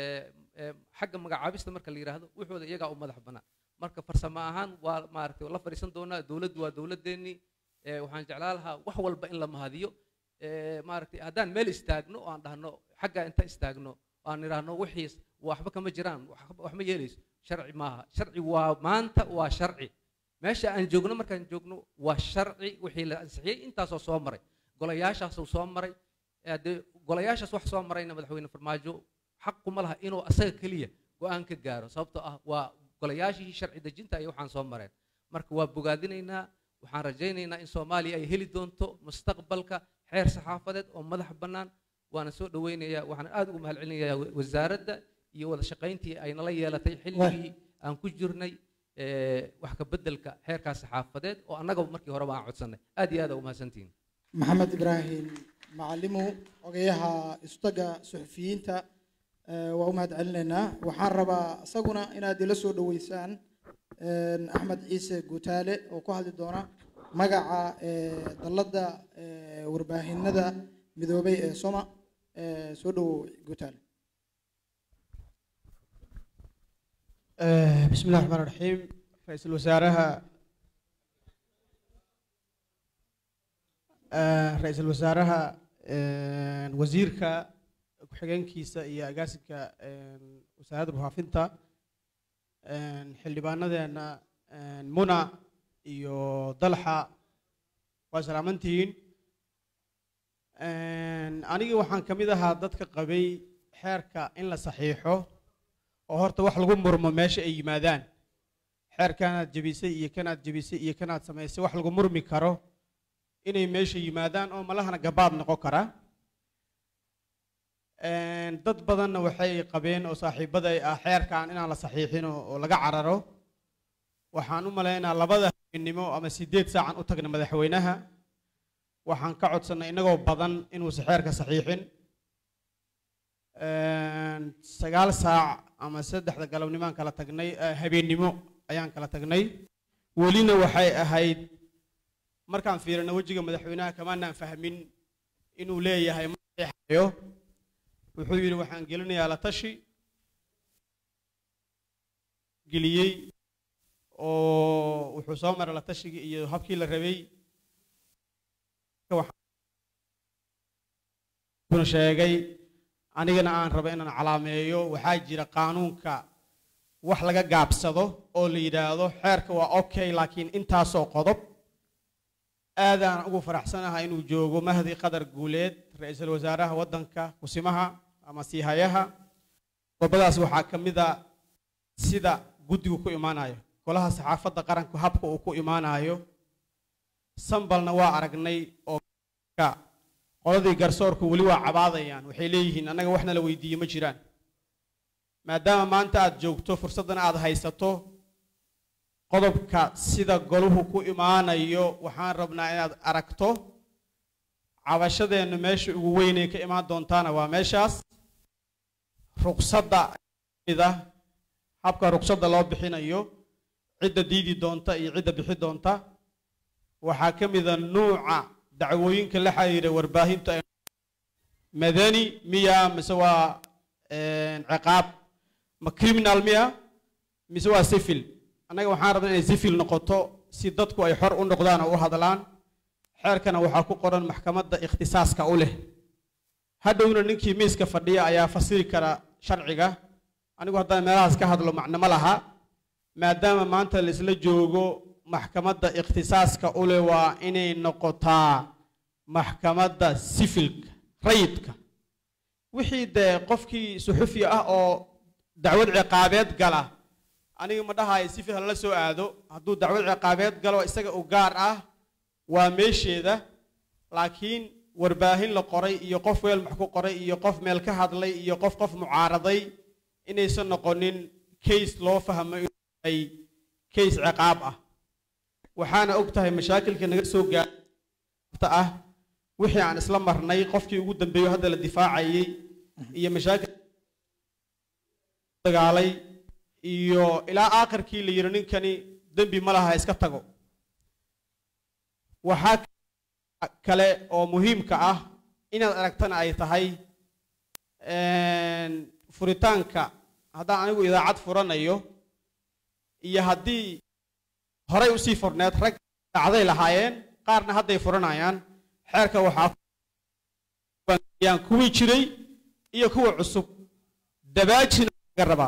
xagga magacaabista marka la yidhaahdo wuxuuda iyagaa u madax bannaan. marka farsamo ahaan waa maaragtay la fadhiisan doonaa, dawladdu waa dawladdeennii. waxaan jeclaan lahaa wax walba in la mahadiyo. maaragtay haddaan meel istaagno oo aan dhahno xagga inta istaagno aan idhaahno wixiis waxba kama jiraan, wax ma yeelayso, sharci maaha. sharci waa maanta waa sharci. meesha aan joogno markaan joogno waa sharci wixii la ansixiyey intaasoo soo maray, golayaashaasoo soo maray. dee golayaashaas wax soo marayna madaxweyne Farmaajo xaq kuma laha inuu asaga keliya go'aan ka gaaro, sababtoo ah waa golayaashii sharci dejinta iyo waxaan soo mareen. marka waa bogaadinaynaa, waxaan rajaynaynaa in Soomaaliya ay heli doonto mustaqbalka xeer saxaafadeed oo madax bannaan. waana soo dhaweynayaa, waxaan aad ugu mahadcelinayaa wasaaradda iyo wada shaqayntii ay nala yeelatay xilligii aan ku jirnay wax ka beddelka xeerkaas saxaafadeed oo annaga markii horeba aan codsanay. aad iyo aad ugu mahadsantihiin. maxamed ibraahim macalimo ogayaha istaga suxufiyiinta waa u mahadcelinaynaa. waxaan rabaa isaguna inaad ila soo dhaweysaan axmed ciise guutaale oo ku hadli doona magaca dalladda warbaahinada midoobay ee Soma. soo dhawow guutaale. بسم الله الرحمن الرحيم. رئيس الوزراء وزيرك ku-xigeenkiisa iyo agaasinka wasaaradda warfaafinta, xildhibaanadeena Muna iyo Dalxa waa salaamantihiin. aniga waxaan ka mid ahaa dadka qabay xeerka in la saxiixo oo horta wax lagu murmo meesha ay yimaadaan. xeerkanaad jabisay iyo kanaad jabisay iyo kanaad samaysay wax lagu murmi karo inay meesha yimaadaan oo malahana gabaad noqon kara. dad badanna waxay qabeen oo saaxiibada ah xeerkan inaan la saxiixin oo laga cararo waxaan u malaynaa labada habeenimo ama 8 saacan u tagna madaxweynaha waxaan ka codsanay inagoo badan inuu xeerka saxiixin 9 saac ama 3 galabnimo aan kala tagnay habeenimo ayaan kala tagnay welina waxay ahayd markaan fiirino wajiga madaxweynaha kamaanaan fahmin inuu leeyahay ma saxiixayo wuxuu yiri waxaan gelinayaa la tashi geliyay oo wuxuu soo maray la tashigi iyo habkii la rabay waxaan sheegay anigana aan rabo inaan calaameeyo waxaa jira qaanuunka wax laga gaabsado oo la yiraahdo xeerka waa okay laakiin intaas oo qodob aadaan ugu faraxsanahay inuu joogo Mahdi Qadar Guuleed ra'iisul wasaaraha wadanka kusimaha ama siihayaha qodobadaas waxaa kamid ah sida guddigu ku imaanayo golaha saxaafadda qaranku habka uu ku imaanayo sambalna waa aragnay oo qoladii garsoorku wali waa cabaadayaan waxay leeyihiin anaga waxna la weydiiyay ma jiraan maadaama maanta aad joogto fursadana aad haysato qodobka sida goluhu ku imaanayo waxaan rabnaa inaad aragto cabashadeenu meesha ugu weyn ee ka imaan doontaana waa meeshaas ruqsadda ida habka ruqsadda loo bixinayo cidda diidi doonta iyo cidda bixi doonta waxaa ka mid ah nuuca dacwooyinka la xiriira warbaahinta madani miya mise waa ciqaab ma criminal miya mise waa civil anaga waxaan rabnaa inay civil noqoto si dadku ay xor u noqdaan oo u hadlaan xeerkana waxaa ku qoran maxkamadda ikhtisaaska u leh hadhowna ninkii miiska fadhiya ayaa fasiri kara sharciga anigu haddaan meelahaas ka hadlo macno ma laha maadaama maanta la isla joogo maxkamadda ikhtisaaska u leh waa inay noqotaa maxkamadda civilka rayidka wixii dee qofkii suxufi ah oo dacwad ciqaabeed gala aniga ma dhahayo civil la soo aado hadduu dacwad ciqaabeed galo isaga u gaar ah waa meesheeda laakiin warbaahin la qoray iyo qof weel max ku qoray iyo qof meel ka hadlay iyo qof mucaaraday inaysan noqonin case loo fahmo ay case ciqaab ah waxaana ogtahay mashaakilka naga soo gaarta ah wixii aan isla marnay qofkii ugu dambeeyay hadda la difaacayay iyo mashaakil dagaalay iyo ilaa aakhirkii la yiri ninkani dambi ma laha iska tago waxaa kale oo muhiimka ah inaad aragtana ay tahay furitaanka haddaan anigu idaacad furanayo iyo haddii horay u sii furneed rag dhacday lahaayeen qaarna hadday furanayaan xeerka waxaa kuwii jiray iyo kuwa cusub dabaajina laga rabaa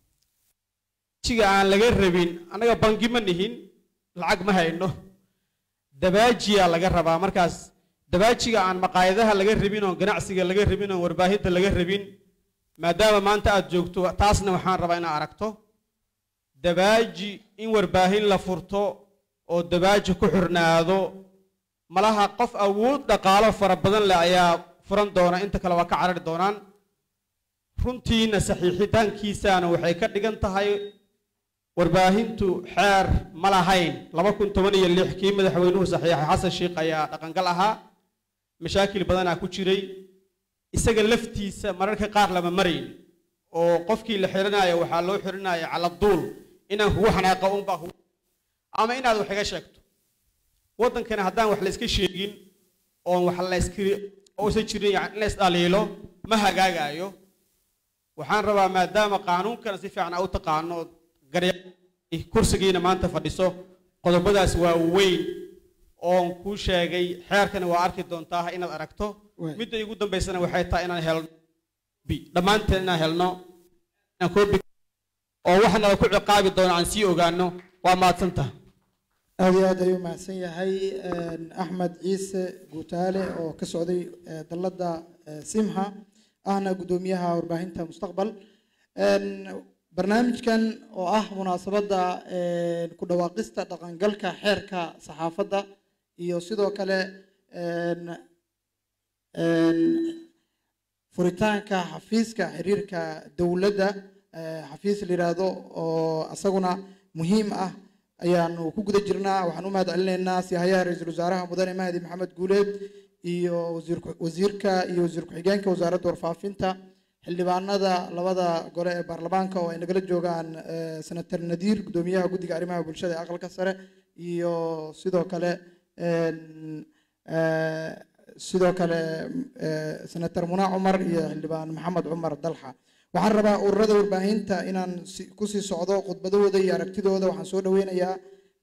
jiga aan laga rabin anaga bangi ma nihin lacag ma hayno dabaajiya laga rabaa markaas dabaajiga aan maqaayadaha laga rabin oo ganacsiga laga rabin oo warbaahinta laga rabin maadaama maanta aad joogto taasna waxaan rabaa inaad aragto dabaaji in warbaahin la furto oo dabaaji ku xirnaado malaha qof awood dhaqaalo fara badan leh ayaa furan doona inta kale waa ka carari doonaan runtiina saxiixitaankiisana waxay ka dhigan tahay warbaahintu xeer ma lahayn 2016 kii madaxweynuhu saxiixay xasan sheekh ayaa dhaqangal ahaa mashaakil badanaa ku jiray isaga laftiisa mararka qaar lama marin oo qofkii la xirinayo waxaa loo xirinayo cala duul inaan kugu xanaaqo un baa ama inaad wax iga sheegto wadankana haddaan wax la iska sheegin oo wax la iska oo isa jirin yani la isdhaliilo ma hagaagayo waxaan rabaa maadaama qaanuunkana si fiican u taqaano kursigiina maanta fadhiso qodobadaas waa weyn oo ku sheegay xeerkana waa arki doontaa inaad aragto midda ugu dambeysana waxay tahay inaan helno dhamaanteen inaan helno inaan koobi oo waxna ku ciqaabi doono aan sii ogaano waa maadsanta aad iyo aad ayuu mahadsan yahay axmed ciise guutaale oo ka socday dalladda simha ahna gudoomiyaha warbaahinta mustaqbal barnaamijkan oo ah munaasabadda ku dhawaaqista dhaqangalka xeerka saxaafadda iyo sidoo kale furitaanka xafiiska xiriirka dowladda xafiis la yiraahdo oo asaguna muhiim ah ayaanu ku guda jirnaa. waxaan u mahad celinaynaa siyahayaha ra-iisul wasaaraha mudane mahdi maxamed guuleed iyo wasiirka iyo wasiir ku-xigeenka wasaaradda warfaafinta, xildhibaanada labada gole ee baarlamaanka oo ay nagala joogaan senator nadiir gudoomiyaha guddiga arrimaha bulshada ee aqalka sare, iyo sidoo kale senator muna cumar iyo xildhibaan maxamed cumar dalxa. waxaan rabaa ururada warbaahinta inaan kusii socdo khudbadahooda iyo aragtidooda. waxaan soo dhaweynayaa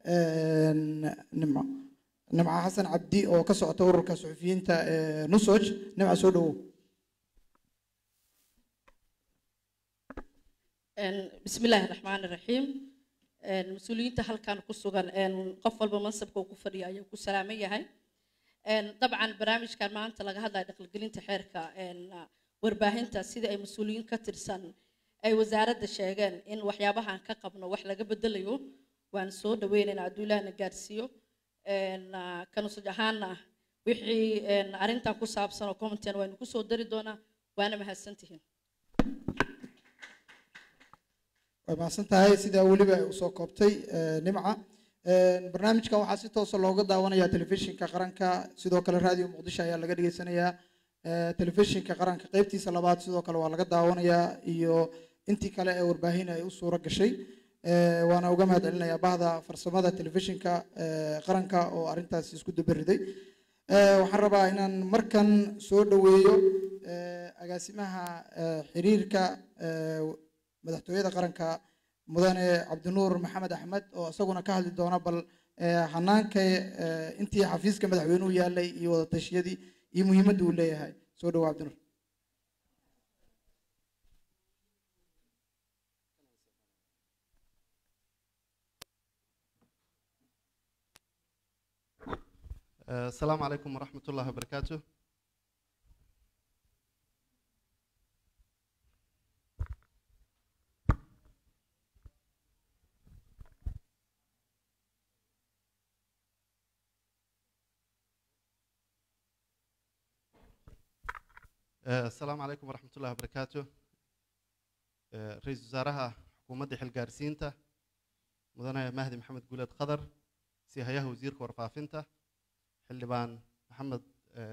nimca xasan cabdi oo ka socota ururka suxufiyiinta nusoj. nimca soo dhawow. بسم الله الرحمن الرحيم. مسؤولين هالكان كسوغان قف والبا منصب كو فريا يو كسلامية هاي. طبعا برامج كان ما أنت لقى هذا دخل قلين تحركة warbaahinta sida ay mas'uuliyiin ka tirsan ay wasaaradda sheegeen in waxyaabahan ka qabno wax laga bedelayo waan soo dhaweynaynaa aduulaana gaarsiiyo kan usoo ahaana wixii arintan ku saabsan oo commentan waynu ku soo dari doonaa. waana mahadsantihiin. way mahadsantahay sida weliba ay usoo koobtay nimca. barnaamijkan waxaa si toos ah looga daawanayaa telefishinka qaranka, sidoo kale raadiyo muqdisho ayaa laga dhageysanayaa. telefishinka qaranka qaybtiisa labaad sidoo kale waa laga daawanayaa iyo intii kale ee warbaahin ay u suura gashay. waana uga mahad celinayaa bahda farsamada telefishinka qaranka oo arrintaas isku dabariday. waxaan rabaa inaan markan soo dhaweeyo agaasimaha xiriirka madaxtooyada qaranka mudane cabdinuur maxamed axmed oo isaguna ka hadli doona bal hanaanka intii xafiiska madaxweynuhu yaalay iyo wada tashiyadii iyo muhiimadda uu leeyahay. soo dhawaad Cabdinuur. السلام عليكم ورحمة الله وبركاته. السلام عليكم ورحمة الله وبركاته. رئيس وزراء حكومة حلقارسينتا مدن مهدي محمد جولاد خضر سيهايه وزير ورفافنتا حلبان محمد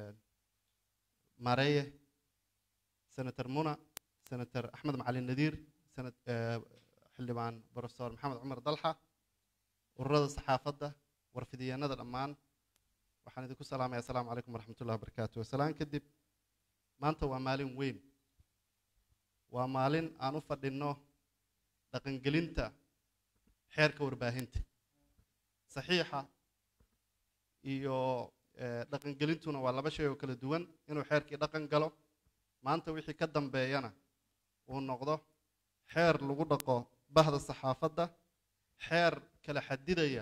ماريه سنتر منى سنتر أحمد معالي النذير سنة حلبان بروفيسور محمد عمر ضلحة والرد الصحافة ورفدية نذر الأمان وحندكم السلام يا السلام عليكم ورحمة الله وبركاته. سلام كدب maanta waa maalin weyn, waa maalin aan u fadhino dhaqangelinta xeerka warbaahinta saxiixa iyo dhaqangelintuna waa laba shay oo kala duwan. inuu xeerkii dhaqan galo maanta wixii ka dambeeyana uu noqdo xeer lagu dhaqo bahda saxaafadda, xeer kala xadidaya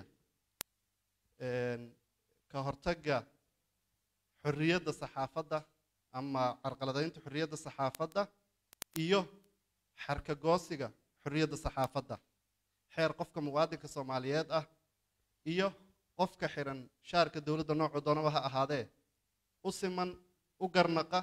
ka hortagga xorriyadda saxaafadda ama carqaladaynta xorriyadda saxaafadda iyo xarka goosiga xorriyadda saxaafadda. xeer qofka muwaadinka Soomaaliyeed ah iyo qofka xiran shaarka dawladda noocu doonaba ha ahaadee u siman u garnaqa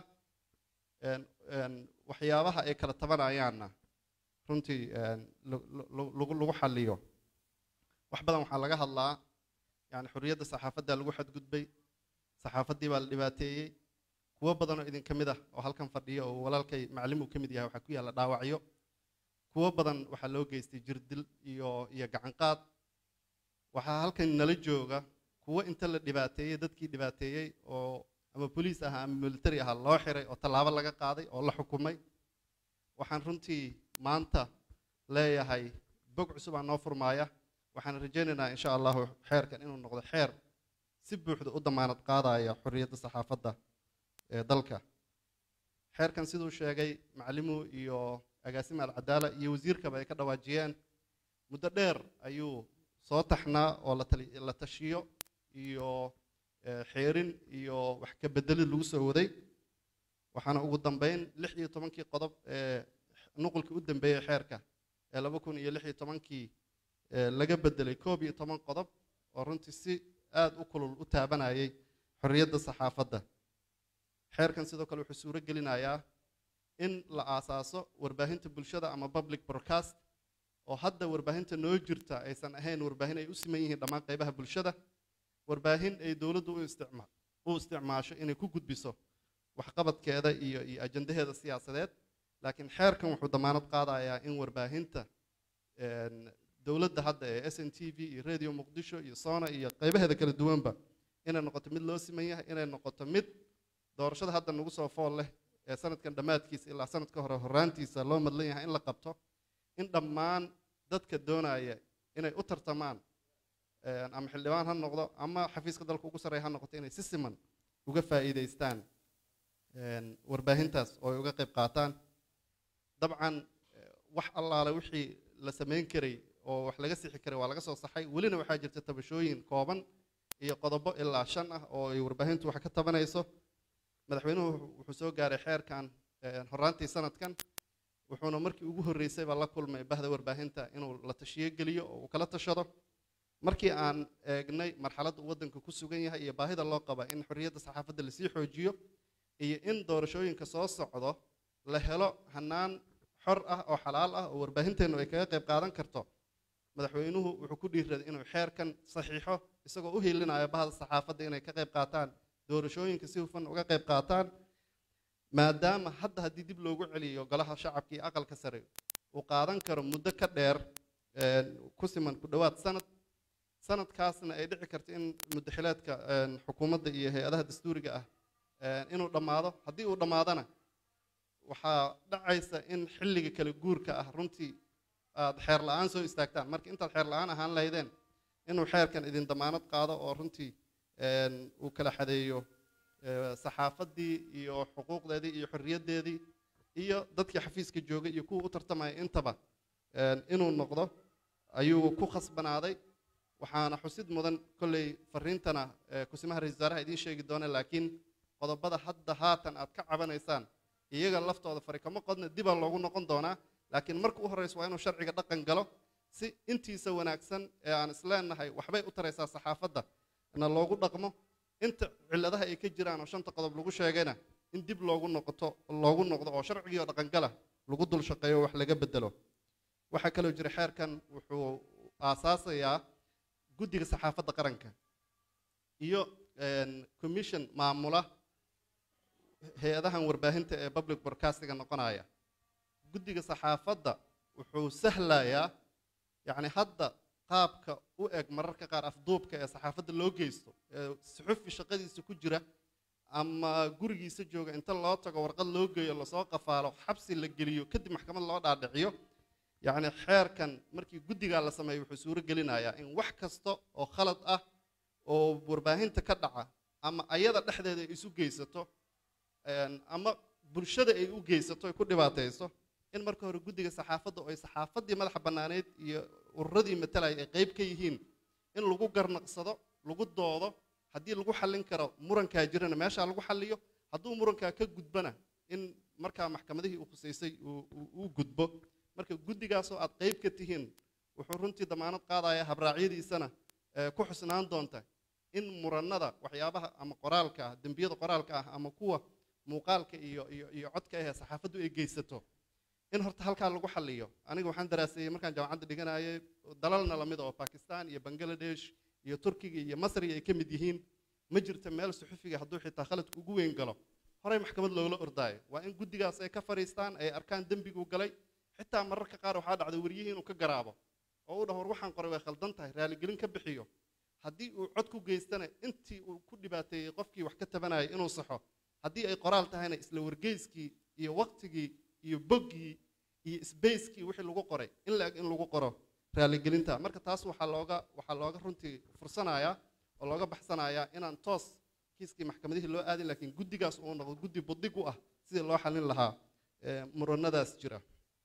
waxyaabaha ay kala tabanayaanna runtii lagu xalliyo. wax badan waxaa laga hadlaa yani xorriyadda saxaafadda lagu xadgudbay, saxaafaddii baa la dhibaateeyey. kuwa badan oo idin kamid ah oo halkan fadhiyo oo walaalkay macallin uu kamid yahay waxa ku yaala dhaawacyo. kuwa badan waxa loo geystay jirdil iyo gacan qaad. waxa halkan nala jooga kuwa inta la dhibaateeyay dadkii dhibaateeyay oo ama police ah ama military ah loo xiray oo tallaabo laga qaaday oo la xukumay. waxaan runtii maanta leeyahay bog cusub aan noo furmaaya. waxaan rajaynaynaa insha Allah xeerkan inuu noqdo xeer si buuxda u damaanad qaadaya xorriyadda saxaafadda dalka. xeerkan sidoo sheegay macallimu iyo agaasima al-cadaala iyo wasiirkaba ay ka dhawaajiyeen muddo dheer ayuu soo taxnaa oo la tashiyo iyo xeerin iyo wax ka bedelid lagu soo waday. waxaana ugu dambeyn 16 qodob nuqulkii u dambeeyay xeerka 2016 laga bedelay 11 qodob oo runtii si aad u kulul u taabanayay xorriyadda saxaafadda. xeerkan sidoo kale wuxuu suuro gelinayaa in la aasaaso warbaahinta bulshada ama public broadcast oo hadda warbaahinta noo jirta aysan ahayn warbaahin ay u siman yihiin dhammaan qaybaha bulshada warbaahin ay dowladdu u isticmaasho inay ku gudbiso waxqabadkeeda iyo ajandaheeda siyaasadeed laakiin xeerkan wuxuu damaanad qaadayaa in warbaahinta dowladda hadda ee SNTV iyo Radio Muqdisho iyo Sona iyo qaybaheeda kala duwanba inay noqoto mid loo siman yahay inay noqoto mid doorashada hadda nagu soo fool leh ee sanadkan dhammaadkiisa ilaa sanadka hore horaantiisa loo madlan yahay in la qabto in dhammaan dadka doonaya inay u tartamaan ama xildhibaan ha noqdo ama xafiiska dalka ugu sarreeya ha noqoto inay si siman uga faa'iidaystaan warbaahintaas oo ay uga qayb qaataan dabcan wax allaale wixii la samayn karay oo wax laga sixi karay waa laga soo saxay welina waxaa jirta tabashooyin kooban iyo qodobo ilaa 5 ah oo ay warbaahintu wax ka tabanayso madaxweynuhu wuxuu soo gaaray xeerkan horaantii sanadkan wuxuuna markii ugu horeysay la kulmay bahda warbaahinta inuu la tashiyo geliyo oo kala tashado markii aan eegnay marxaladda waddanka ku sugan yahay iyo baahida loo qaba in xorriyadda saxaafadda la sii xoojiyo iyo in doorashooyinka soo socdo la helo hanaan xor ah oo xalaal ah oo warbaahinteenu ay kaga qayb qaadan karto madaxweynuhu wuxuu ku dhiiraday inuu xeerkan saxiixo isagoo u hiilinaya bahda saxaafadda inay ka qayb qaataan doorashooyinka si hufan uga qayb qaataan maadaama hadda haddii dib loogu celiyo golaha shacabka iyo aqalka sare uu qaadan karo muddo ka dheer ku siman ku dhowaad sanadkaasna ay dhici karto in muddaxileedka xukuumadda iyo hay-adaha dastuuriga ah inuu dhammaado haddii uu dhammaadana waxaa dhacaysa in xilliga kala guurka ah runtii aad xeer la'aan soo istaagtaan marka intaad xeer la'aan ahaan lahaydeen inuu xeerkan idin damaanad qaado oo runtii uu kala xadeeyo saxaafaddii iyo xuquuqdeedii iyo xorriyaddeedii iyo dadkii xafiiska joogay iyo kuwa u tartamaya intaba inuu noqdo ayuu ku khasbanaaday waxaana xusid mudan kolley fariintana kusimaha ra-iisul wasaaraha idiin sheegi doona laakiin qodobada hadda haatan aad ka cabanaysaan iyaga laftooda fari kama qodna dibaa loogu noqon doonaa laakiin marka u horreysa waa inuu sharciga dhaqan galo si intiisa wanaagsan ee aan isleenahay waxbay u taraysaa saxaafadda na loogu dhaqmo inta cilladaha ay ka jiraan oo 5 qodob lagu sheegayna in dib loogu noqdo oo sharcigii oo dhaqan gala lagu dul shaqeeyo wax laga bedelo waxa kale oo jira xeerkan wuxuu aasaasayaa guddiga saxaafadda qaranka iyo commission maamula hay-adahan warbaahinta ee public broadcastinga noqonaya guddiga saxaafadda wuxuu sahlayaa yacni hadda qaabka u eg mararka qaar afduubka ee saxaafadda loo geysto suxufi shaqadiisa ku jira ama gurigiisa jooga inta loo tago warqad loo geeyo lasoo qafaalo xabsi la geliyo kadib maxkamad loo dhaadhiciyo yacni xeerkan markii guddigaa la sameeyo wuxuu suuro gelinayaa in wax kasta oo khalad ah oo warbaahinta ka dhaca ama ayada dhexdeeda ay isu geysato ama bulshada ay u geysato ay ku dhibaatayso in marka hore guddiga saxaafadda oo ay saxaafaddii madaxa bannaaneed iyo ururadii matalaya ay qayb ka yihiin in lagu garnaqsado lagu doodo haddii lagu xallin karo murankaa jirana meeshaa lagu xalliyo hadduu murankaa ka gudbana in markaa maxkamadihii uu khusaysay uu gudbo marka guddigaasoo aad qayb ka tihiin wuxuu runtii damaanad qaadaya habraacyadiisana ku xusnaan doonta in murannada waxyaabaha ama qoraalka ah dembiyada qoraalka ah ama kuwa muuqaalka iyo codka ah ee saxaafaddu ay geysato in horta halkaa lagu xalliyo aniga waxaan daraaseeyey markaan jaamacadda dhiganayay dalalna lamid oo Pakistan iyo Bangladesh iyo Turkiga iyo Masar ay ka mid yihiin ma jirto meel suxufiga hadduu xitaa khaladku ugu weyn galo horey maxkamad loola ordaayo waa in guddigaas ay ka fariistaan ay arkaan dembigu galay xitaa mararka qaar waxaa dhacday wariyihii inuu ka garaabo oo uu dhaho waxaan qoray way khaldan tahay raaligelin ka bixiyo haddii uu cod ku geystana intii uu ku dhibaateeyey qofkii wax ka tabanayay inuu saxo haddii ay qoraal tahayna isla wargeyskii iyo waqtigii iyo boggii iyo spacekii wixii lagu qoray in la eg in lagu qoro raaligelinta marka taas waxaa looga runtii fursanayaa oo looga baxsanayaa inaan toos kiiskii maxkamadihii loo aadin laakiin guddigaas uu noqdo guddi buddig u ah sidii loo xallin lahaa muranadaas jira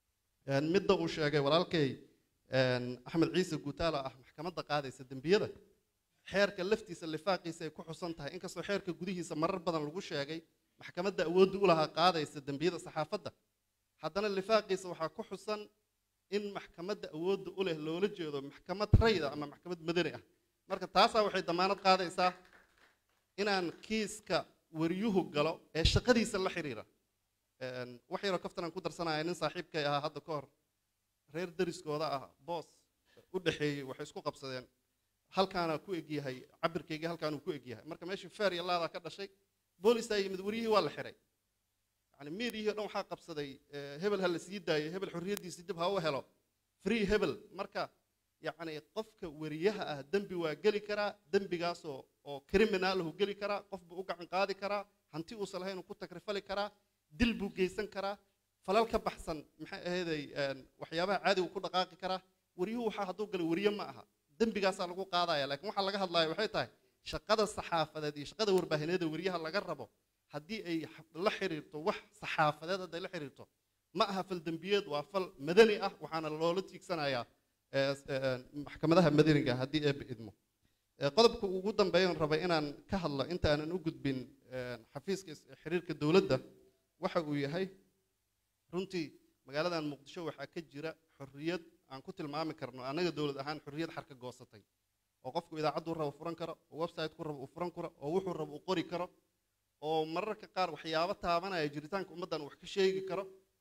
midda uu sheegay walaalkay axmed ciise guutaalo ah maxkamadda qaadaysa dembiyada xeerka laftiisa lifaaqiisa ay ku xusan tahay inkastoo xeerka gudihiisa marar badan lagu sheegay maxkamadda awoodda u lahaa qaadaysa dembiyada saxaafadda haddana lifaaqiisa waxaa ku xusan in maxkamadda awoodda u leh loola jeedo maxkamad rayda ama maxkamad madani ah marka taasaa waxay damaanad qaadaysaa inaan kiiska wariyuhu galo ee shaqadiisa la xiriira wax yaroo kaftanaan ku darsanaya nin saaxiibkay ahaa hadda ka hor reer dariskooda ah boos u dhaxeeyey waxay isku qabsadeen halkaana ku egyahay cabirkayga halkaanuu ku egyahay marka meeshii feer iyo laadaa ka dhashay boolisaa yimid wariyihii waa la xiray yani miidiyihii o dhan waxaa qabsaday hebel ha la sii daayo hebel xorriyaddiisi dib ha u helo free hebel marka yacni qofka wariyaha ah dembi waa geli karaa dembigaasoo oo criminalahu geli karaa qof buu u gacan qaadi karaa hanti uusan lahayn uu ku takrifali karaa dil buu geysan karaa falal ka baxsan maxay ahayday waxyaabaha caadigu ku dhaqaaqi karaa wariyuhu waxaa hadduu galay wariye ma aha dembigaasaa lagu qaadaya laakiin waxaa laga hadlaya waxay tahay shaqada saxaafadeed iyo shaqada warbaahineed ee wariyaha laga rabo haddii ay la xiriirto wax saxaafadeed hadday la xiriirto ma aha fal dembiyeed waa fal madani ah waxaana loola tiigsanayaa maxkamadaha madaniga haddii eebba idmo qodobka ugu dambeeyan rabay inaan ka hadlo inta aanan u gudbin xafiiska xiriirka dowladda waxa uu yahay runtii magaaladan muqdisho waxaa ka jira xorriyad aan ku tilmaami karno annaga dowlad ahaan xorriyad xarka goosatay oo qofku idaacaddu rabo furan karo oo website-ku rabo uu furan karo oo wuxuu rabo uu qori karo oo mararka qaar waxyaabo taabanaya jiritaanka ummaddan wax ka sheegi karo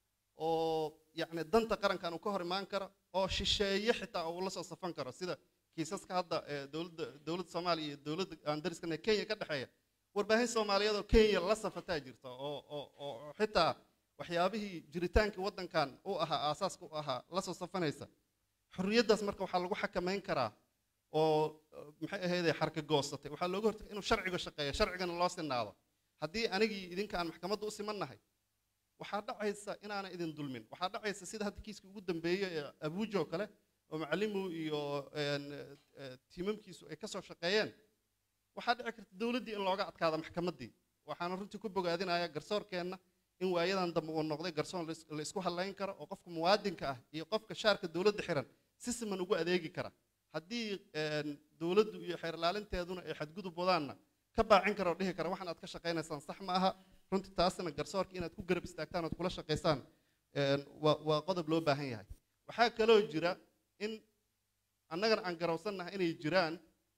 oo yacni danta qarankan uu ka hor imaan karo oo shisheeye xitaa uu la soo safan karo sida kiisaska hadda dowladda Soomaaliya iyo dowladda aan dariskana Kenya ka dhaxeeya warbaahin Soomaaliyeed oo Kenya la safataa jirta oo xitaa waxyaabihii jiritaankii waddankan u ahaa aasaaska u ahaa la soo safanaysa xorriyaddaas marka waxaa lagu xakameyn karaa oo maxay ahayd xarka goosatay waxaa looga hortagay inuu sharciga shaqeeyo sharcigana loo sinaado haddii anigii idinka aan maxkamadda u simannahay waxaa dhacaysa inaana idin dulmin waxaa dhacaysa sida hadda kiiskii ugu dambeeyey ee abuujo kale oo macallimu iyo tiimamkiisu ay ka soo shaqeeyeen waxaa dhici karta dowladdii in looga adkaado maxkamaddii waxaana runtii ku bogaadinayaa garsoorkeenna in waayadan dambe uu noqday garsoon la isku hadlayn karo oo qofka muwaadinka ah iyo qofka shaarka dowladda xiran si siman ugu adeegi kara haddii dowladdu iyo xeer ilaalinteeduna ay xadgudub wadaanna ka baacin kara oo dhihi kara waxaan aad ka shaqaynaysaan sax ma aha runtii taasna garsoorka inaad ku garab istaagtaan ood kula shaqaysaan waa qodob loo baahan yahay waxaa kaloo jira in annagana aan garowsannahay inay jiraan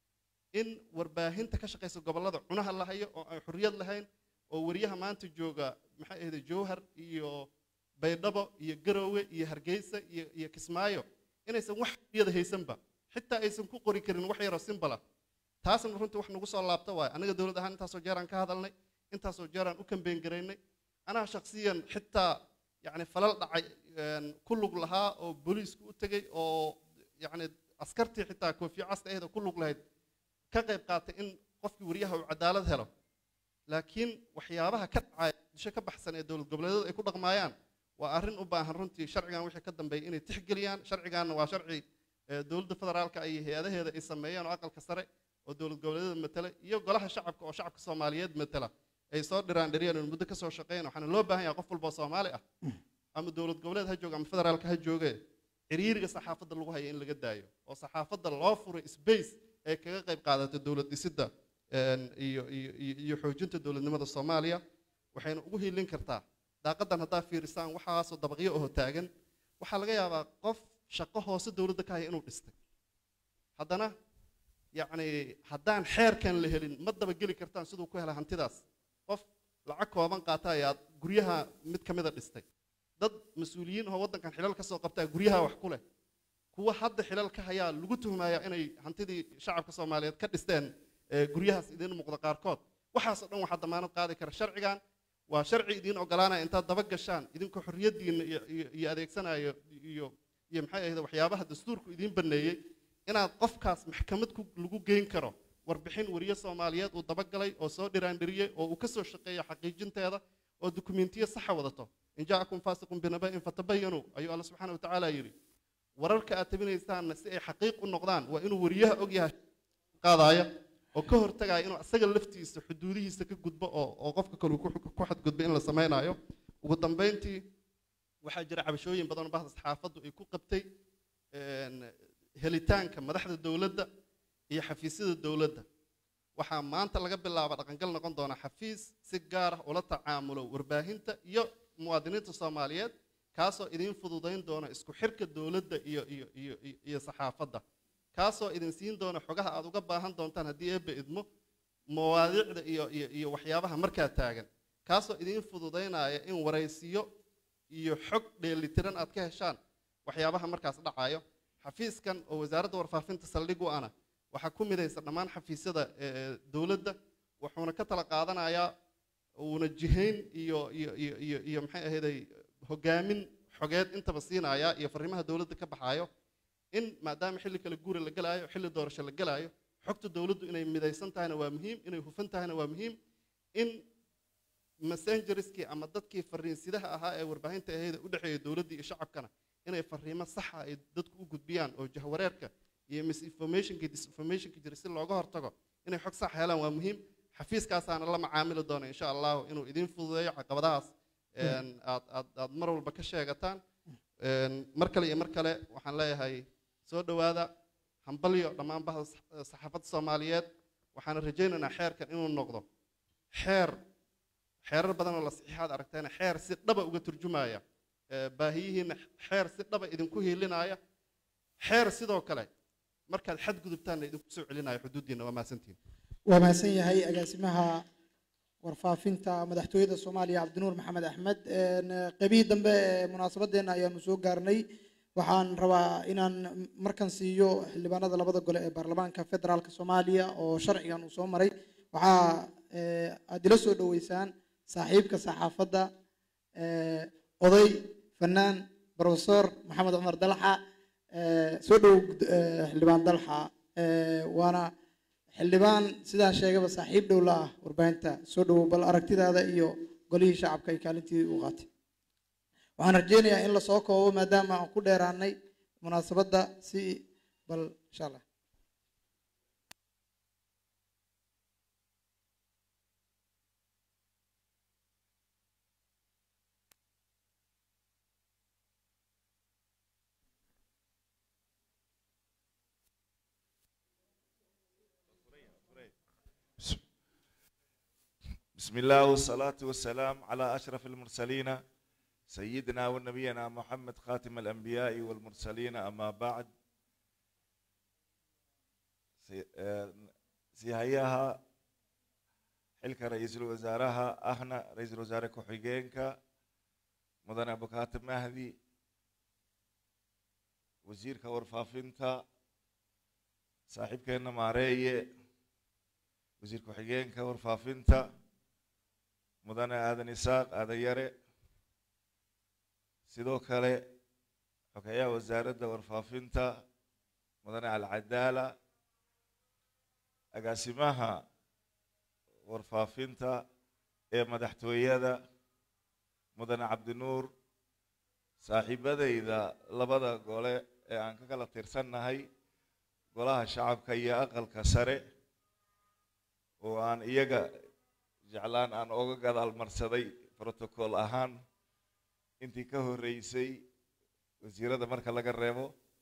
in warbaahinta ka shaqaysa gobollada cunaha la hayo oo aan xorriyad lahayn oo wariyaha maanta jooga maxay ahayd jowhar iyo baydhabo iyo garoowe iyo hargeysa iyo kismaayo inaysan wax xorriyada haysanba xitaa aysan ku qori karin wax yaroo simbala taasna runtii wax nagu soo laabta waaye anaga dowlad ahaan intaasoo jeer aan ka hadalnay intaasoo jeer aan u kambeyn garaynay anaa shakhsiyan xitaa yacni falal dhacay ku lug lahaa oo booliisku u tegey oo yacni askartii xitaa koofiyo casta ahayd oo ku lug lahayd ka qayb qaatay in qofkii wariyaha uu cadaalad helo laakiin waxyaabaha ka dhacaya disho ka baxsan ee dowlad goboleedyadu ay ku dhaqmaayaan waa arrin u baahan runtii sharcigan wixii ka dambeeyay inay tixgeliyaan sharcigaanna waa sharci dowladda federaalka iyo hay-adaheeda ay sameeyeen oo aqalka sare oo dowlad goboleedyada matala iyo golaha shacabka oo shacabka Soomaaliyeed matala ay soo dhiraan dhariyaan muddo ka soo shaqeeyeen waxaana loo baahan yahay qof walba oo Soomaali ah ama dowlad goboleed ha jooga ama federaalka ha jooge xiriiriga saxaafadda lagu hayo in laga daayo oo saxaafadda loo furay space ay kaga qayb qaadato dowlad dhisidda iyo xoojinta dowladnimada Soomaaliya waxayna ugu hiilin kartaa daaqadan haddaa fiirisaan waxaasoo dabaqyo oo taagan waxaa laga yaabaa qof shaqo hoose dowladda ka haya inuu dhistay haddana yacni haddaan xeerkan la helin ma dabageli kartaan siduu ku hela hantidaas qof lacag kooban qaata ayaad guryaha mid ka mida dhistay dad mas-uuliyiin oo waddankan xilal ka soo qabtaa guryaha wax ku leh kuwa hadda xilal ka hayaa lagu tuhmayaa inay hantidii shacabka Soomaaliyeed ka dhisteen guryahaas idin muuqda qaarkood waxaasoo dhan waxaa damaanad qaadi kara sharcigan waa sharci idin ogolaanaya intaad daba gashaan idinkoo xorriyaddiina iyo adeegsanayo iyo maxay ahayd waxyaabaha dastuurku idin baneeyey inaad qofkaas maxkamad lagu geyn karo warbixin wariye Soomaaliyeed uu dabagalay oo soo dhiraandhiriyey oo uu ka soo shaqeeyo xaqiijinteeda oo dukumentiyo sax wadato in jaakum faasiqun binaba'in fatabayyanu ayuu Allah subhanahu wa ta'ala yiri wararka aad tabinaysaan si ay xaqiiq u noqdaan waa inuu wariyaha og yahay qaadaya oo ka hortagaya inuu asaga laftiisa xuduudihiisa ka gudbo oo qofka kale ku xadgudbo in la sameeyo ugu dambeyntii waxaa jira cabashooyin badan oo bahda saxaafaddu ay ku qabtay helitaanka madaxda dowladda iyo xafiisyada dowladda waxaa maanta laga bilaabo dhaqangal noqon doona xafiis si gaar ah ula tacaamulo warbaahinta iyo muwaadiniinta Soomaaliyeed kaasoo idin fududayn doona isku xirka dowladda iyo saxaafadda kaasoo idin siin doona xogaha aad uga baahan doontaan haddii eebba idmo mawaadiicda iyo waxyaabaha markaa taagan kaasoo idin fududaynaya in waraysiyo iyo xog dheelitiran aad ka heshaan waxyaabaha markaas dhacayo xafiiskan oo wasaaradda warfaafinta saldhig u ana waxaa ku midaysa dhammaan xafiisyada dowladda wuxuuna ka tala qaadanayaa uuna jihayn iyo maxay ahayday hogaamin xogeed intaba siinaya iyo fariimaha dowladda ka baxaayo in maadaama xilli kale guura la galaayo xilli doorasho la galaayo xogta dowladdu inay midaysan tahayna waa muhiim inay hufan tahayna waa muhiim in messengerskii ama dadkii fariinsidaha ahaa ee warbaahinta ahayda u dhexeeya dowladda iyo shacabkana inay fariimo saxa ay dadku u gudbiyaan oo jahwareerka iyo misinformationka disinformationka jira si looga hortago inay xog sax helaan waa muhiim xafiiskaasaana la macaamili doona insha allahu inuu idin fududeeyo caqabadahaas aad mar walba ka sheegataan mar kale iyo mar kale waxaan leeyahay soo dhowaada hambalyo dhammaan bahda saxaafadda soomaaliyeed waxaana rajaynaynaa xeerkan inuu noqdo xeerar badan oo la saxiixaad aragtayna xeer si dhaba uga turjumaya baahiyihiina xeer si dhaba idinku hiilinaya xeer sidoo kale markaad xadgudubtaanna idinku soo celinaya xuduuddiina waa mahadsantihiin waa mahadsan yahay agaasimaha warfaafinta madaxtooyada soomaaliya cabdinuur maxamed axmed qaybihii dambe ee munaasabadeenna ayaanu soo gaarnay waxaan rabaa inaan markan siiyo xildhibaanada labada gole ee baarlamaanka federaalka soomaaliya oo sharcigan uu soo maray waxaa aad ila soo dhoweysaan saaxiibka saxaafadda oday fanaan profesor maxamed cumar dalxa soo dhow xildhibaan dalxa waana xildhibaan sidaan sheegaba saaxiib dhow la ah warbaahinta soo dhow bal aragtidaada iyo golihii shacabka ay kaalintii u qaatay waxaan rajeynayaa in lasoo koobo maadaama aan ku dheeraanay munaasabadda si bal insha allah بسم الله والصلاة والسلام على أشرف المرسلين سيدنا ونبينا محمد خاتم الأنبياء والمرسلين أما بعد سيهيها حلك رئيس الوزراء أهنا رئيس الوزراء كحيجينك مدن أبو كاتب مهدي وزير كورفافنتا صاحب كينا ماري وزير كحيجينك ورفافنتا مدن آدن إساق آدن يري sidoo kale xogeeyaha wasaaradda warfaafinta mudane alcadaala agaasimaha warfaafinta ee madaxtooyada mudane cabdinuur saaxiibadayda labada gole ee aan ka kala tirsannahay golaha shacabka iyo aqalka sare oo aan iyaga jeclaan aan oga gadaal marsaday protocol ahaan intii ka horeysay wasiirada marka laga reebo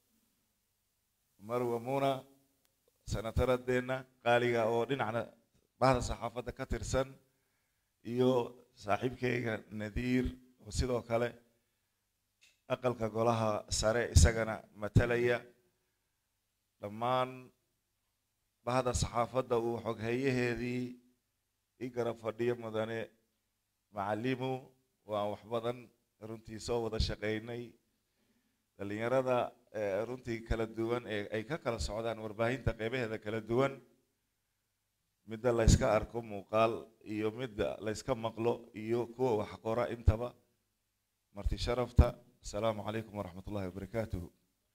marwa muna sanataradeenna qaaliga oo dhinacna bahda saxaafadda ka tirsan iyo saaxiibkayga nadiir oo sidoo kale aqalka golaha sare isagana matalaya dhammaan bahda saxaafadda uu xoghayaheedii i garab fadhiyo mudane macalimu waan wax badan runtii soo wada shaqaynay dhalinyarada runtii kala duwan ee ay ka kala socdaan warbaahinta qeybaheeda kala duwan midda la iska arko muuqaal iyo midda la iska maqlo iyo kuwa wax qora intaba marti sharafta assalaamu calaykum waraxmatullahi wabarakaatuhu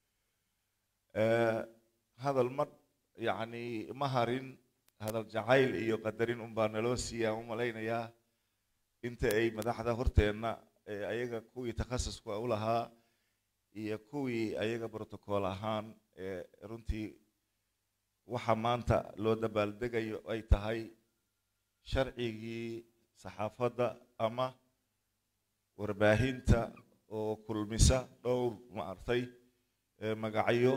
hadal ma yacni ma harin hadal jacayl iyo qadarin unbaa naloo siiyaa u malaynayaa inta ay madaxda horteenna ayaga kuwii takhasusku u lahaa iyo kuwii ayaga protocol ahaan runtii waxa maanta loo dabaaldegayo ay tahay sharcigii saxaafadda ama warbaahinta oo kulmisa dhowr maartay magacyo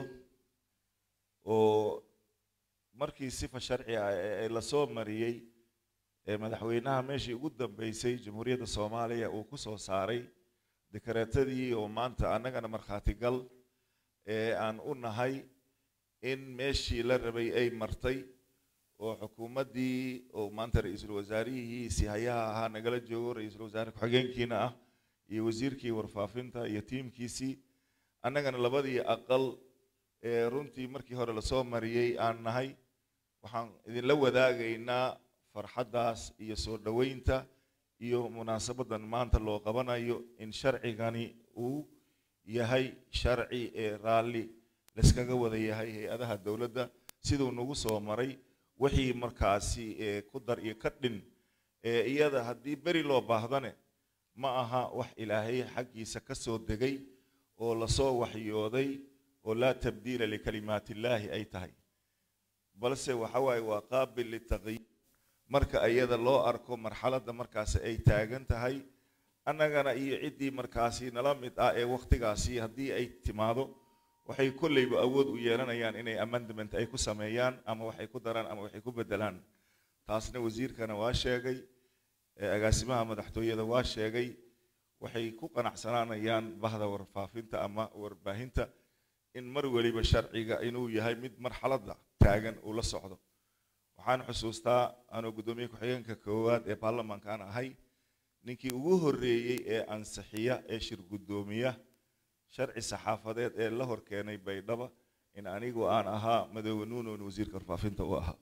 oo markii sifa sharci ah ee la soo mariyay madaxweynaha meeshii ugu dambeysay jamhuuriyadda soomaaliya uu ku soo saaray dekareetadii oo maanta annagana markhaati gal aan u nahay in meeshii la rabay ay martay oo xukuumaddii oo maanta ra-iisul wasaarihiisii hayaha ahaa nagala joogo ra-iisul wasaare ku-xigeenkiina ah iyo wasiirkii warfaafinta iyo tiimkiisii annagana labadii aqal ee runtii markii hore lasoo mariyey aan nahay waxaan idinla wadaagaynaa farxaddaas iyo soo dhoweynta iyo munaasabadan maanta loo qabanayo in sharcigani uu yahay sharci ee raalli layskaga wada yahay hay-adaha dowladda siduu nagu soo maray wixii markaasi ku dar iyo ka dhin iyada haddii beri loo baahdane ma aha wax ilaahay xaggiisa ka soo degay oo lasoo waxyooday oo laa tabdiila likalimaatillaahi ay tahay balse waxa waaye waa qaabil litaqyiir marka iyada loo arko marxaladda markaasi ay taagan tahay annagana iyo ciddii markaasi nala mid ah ee wakhtigaasi haddii ay timaado waxay kolleyba awood u yeelanayaan inay amendment ay ku sameeyaan ama waxay ku daraan ama waxay ku beddelaan taasna wasiirkana waa sheegay agaasimaha madaxtooyada waa sheegay waxay ku qanacsanaanayaan bahda warfaafinta ama warbaahinta in mar waliba sharciga inuu yahay mid marxaladda taagan uu la socdo waxaan xusuustaa anoo guddoomiye ku-xigeenka koowaad ee baarlamaankaan ahay ninkii ugu horreeyey ee ansixiya ee shir guddoomiya sharci saxaafadeed ee la hor keenay baydhaba in anigu aan ahaa madoobe nuunoon wasiirka warfaafinta u ahaa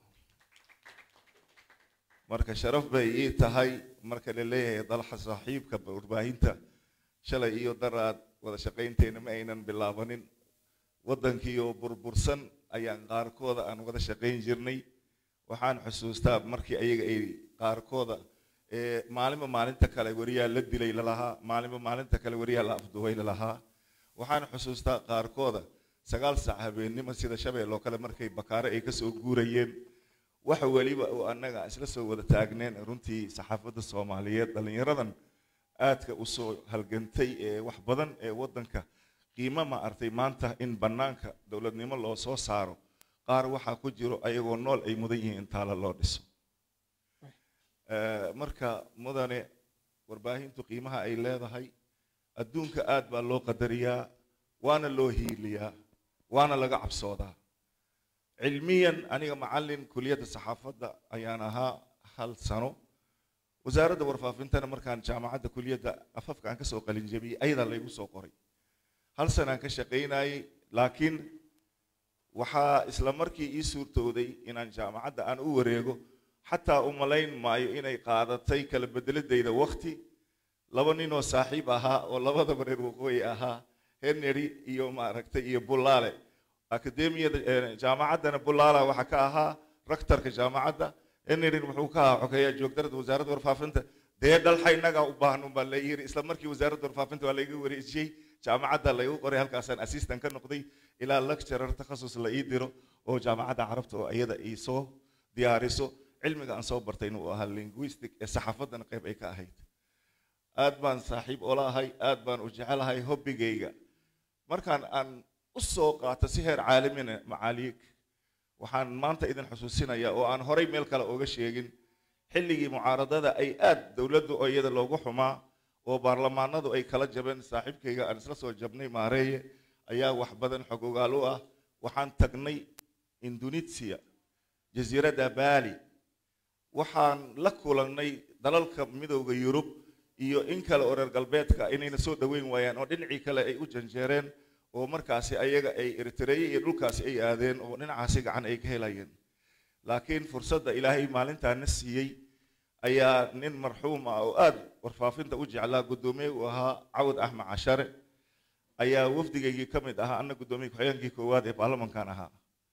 marka sharaf bay ii tahay marka la leeyahay dalxa saaxiibka warbaahinta shalay iyo daraad wada shaqaynteena ma aynan bilaabanin waddankii oo burbursan ayaan qaarkooda aan wada shaqayn jirnay waxaan xusuustaa markii ayaga ay qaarkooda maalinba maalinta kale wariyaa la dilay lalahaa maalinba maalinta kale wariyaa la afduway lalahaa waxaan xusuustaa qaarkooda 9 saac habeennimo sida shabeelloo kale markay bakaare ay kasoo guurayeen waxa waliba oo annaga isla soo wada taagneen runtii saxaafadda Soomaaliyeed dhalinyaradan aadka u soo halgantay ee wax badan ee waddanka qiimo ma artay maanta in bannaanka dowladnimo loo soo saaro qaar waxa ku jiro ayagoo nool ay mudan yihiin inta loo dhiso marka mudane warbaahintu qiimaha ay leedahay adduunka aad baa loo qadariyaa waana loo hiiliyaa waana laga cabsoodaa cilmiyan aniga macallin kuliyadda saxaafadda ayaan ahaa 1 sano wasaaradda warfaafintana markaan jaamacadda kuliyadda afafka aan ka soo qalin jabiyay ayada laygu soo qoray 1 sano aan ka shaqaynayay laakiin waxaa isla markii ii suurtooday inaan jaamacadda aan u wareego xataa u malayn maayo inay qaadatay kala bedeladayda waqti 2 nin oo saaxiib ahaa oo labadaba reer waqooyi ahaa Henry iyo maaragtay iyo Bulaale akademiyada jaamacaddana Bulaala waxa ka ahaa rektorka jaamacadda Henry wuxuu ka ahaa xogeeyaha joogtada wasaaradda warfaafinta dee dalxaynaga u baahan baa la yiri isla markii wasaaradda warfaafinta waa la iga wareejiyay jaamacadda la igu qoray halkaasaan assistant ka noqday ilaa lecturer takhasus la ii diro oo jaamacadda carabta oo iyada ii soo diyaariso cilmiga aan soo bartay inuu ahaa linguistic ee saxaafaddana qayb ay ka ahayd aad baan saaxiib ola ahay aad baan u jecelahay hobbigayga markaan aan u soo qaato si heer caalamina macaaliig waxaan maanta idin xusuusinayaa oo aan horay meel kale uga sheegin xilligii mucaaradada ay aad dowladdu oo iyada loogu xumaa oo baarlamaanadu ay kala jabeen saaxiibkayga aan isla soo jabnay maareeye ayaa wax badan xog ogaal u ah waxaan tagnay Indonesia jasiiradda Bali waxaan la kulannay dalalka midowga Yurub iyo in kale oo reer galbeedka inayna soo dhaweyn waayaan oo dhinacii kale ay u janjeereen oo markaasi ayaga ay Eritrea iyo dhulkaasi ay aadeen oo dhinacaasi gacan ay ka helayeen laakiin fursadda Ilaahay maalintaana siiyay ayaa nin marxuum ah oo aad warfaafinta u jeclaa guddoomiye u ahaa Cawd Axmed Cashare ayaa wafdigaygii ka mid ahaa anna guddoomiye ku-xigeenkii koowaad ee baarlamaankan ahaa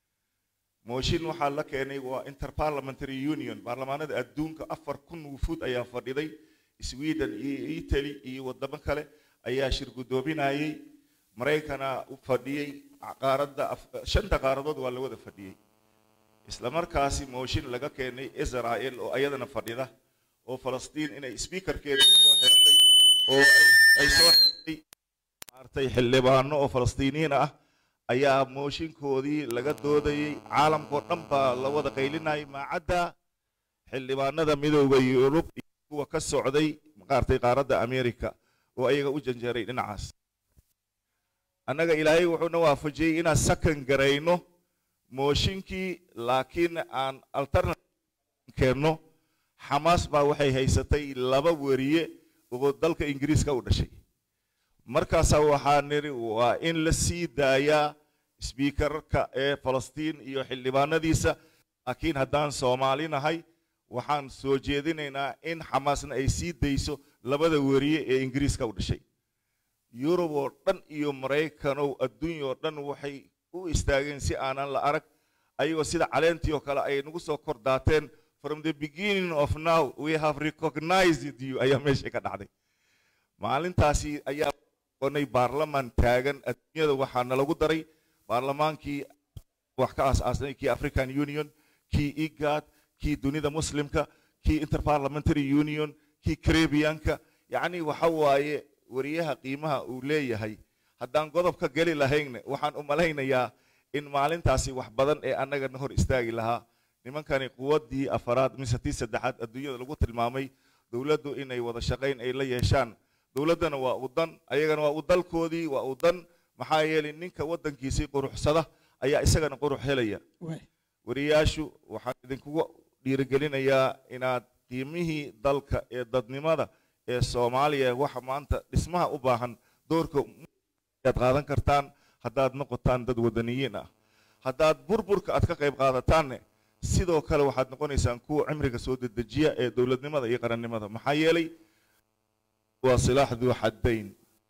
mooshin waxaa la keenay waa interparliamentary union baarlamaanada adduunka 4,000 wufuud ayaa fadhiday Sweden iyo Italy iyo wadamo kale ayaa shir guddoominayay Mareykanka u fadhiyay qaaradda 5 qaaradood waa la wada fadhiyay isla markaasi mooshin laga keenay Israel oo ayadana fadhida oo Falastiin inay speakerkeeda soo xirtay oo ay soo xirtay artay xildhibaano oo Falastiiniyiin ah ayaa mooshinkoodii laga doodayay caalamkoo dhan baa la wada qaylinayay maacadda xildhibaanada midowga Yurub kuwa ka socday qaartay qaaradda Amerika oo ayaga u janjeeray dhinacaas annaga Ilaahay wuxuu na waafajiyay inaan sakan garayno mooshinkii laakiin aan alternative keenno xamaas baa waxay haysatay laba wariye oo dalka ingiriiska u dhashay markaasaa waxaa niri waa in la sii daayaa speakerka ee falastiin iyo xildhibaanadiisa laakiin haddaan Soomaali nahay waxaan soo jeedinaynaa in xamaasna ay sii dayso labada wariye ee ingiriiska u dhashay Yurub oo dhan iyo Mareykanoo adduunyo oo dhan waxay u istaageen si aanan la arag ayagoo sida caleentii oo kale ay nagu soo kordaateen from the beginning of now we have recognized you ayaa meesha ka dhacday maalintaasi ayaa qonay baarlamaan taagan adduunyada waxaana lagu daray baarlamaankii wax ka aasaasay kii African Union kii IGAD kii dunida muslimka kii Interparliamentary Union kii Caribbeanka yani waxa waaye wariyaha qiimaha uu leeyahay haddaan godobka gali lahayn waxaan u malaynayaa in maalintaasi wax badan ee annaga hor istaagi lahaa nimankani quwadii afaraad misatii saddexaad adduunyada lagu tilmaamay dawladdu inay wada shaqayn ay la yeeshaan dawladdana waa u dan ayagana waa u dalkoodii waa u dan maxaa yeelay ninka waddankiisii quruxsada ayaa isagana qurux helaya wariyaashu waxaan idinkugu dhiirigelinayaa inaad qiimihii dalka ee dadnimada ee Soomaaliya waxa maanta dhismaha u baahan doorka aad qaadan kartaan haddaad noqotaan dad wadaniyiin ah haddaad burburka aad ka qayb qaadataan sidoo kale waxaad noqonaysaan kuwa cimriga soo dedejiya ee dawladnimada iyo qarannimada maxaa yeelay waa silaax duu xaddayn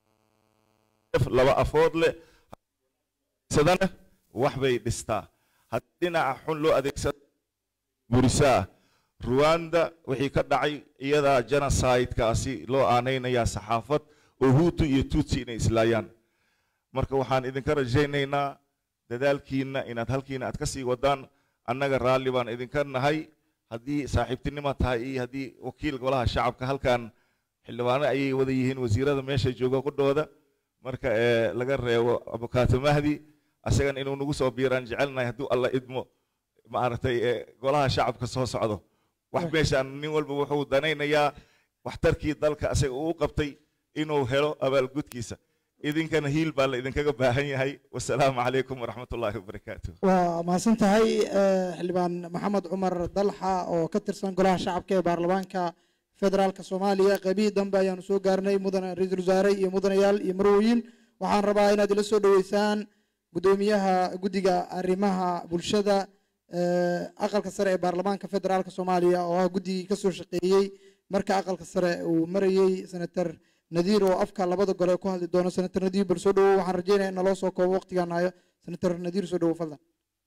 laba afood leh sadana wax bay dhistaa haddii dhinaca xun loo adeegsado burisaa Rwanda wixii ka dhacay iyada genocide-kaasi loo aanaynayaa saxaafad oo Hutu iyo Tutsi inay islaayaan marka waxaan idinka rajaynaynaa dadaalkiina inaad halkiina aad ka sii wadaan annaga raalli baan idinka nahay haddii saaxiibtinimo tahay iyo haddii wakiil golaha shacabka halkan xildhibaano ayay wada yihiin wasiirada meesha jooga qudhooda marka laga reebo Abukaato Mahdi asagan inuu nagu soo biiraan jecelnahay hadduu alla idmo maaragtay golaha shacabka soo socdo wax meeshaan nin walba wuxuu danaynayaa waxtarkii dalka asaga uu qabtay inuu helo abaalgudkiisa idinkana hiil baa la idinkaga baahan yahay wassalaamu calaykum waraxmatullaahi wabarakaatuh waa mahadsan tahay xildhibaan maxamed cumar dalxa oo ka tirsan golaha shacabka ee baarlamaanka federaalka Soomaaliya qaybihii dambe ayaanu soo gaarnay mudane ra'iisul wasaare iyo mudanayaal iyo marwooyin waxaan rabaa inaad ila soo dhaweysaan gudoomiyaha guddiga arrimaha bulshada aqalka sare ee baarlamaanka federaalka Soomaaliya oo ah guddigii ka soo shaqeeyay marka aqalka sare uu marayay senator Nadiir oo afka labada gole ku hadli doono senator Nadiir bal soo dhawo waxaan rajeynayaa in naloo soo koobo waqtigan hayo senator Nadiir soo dhawo fadlan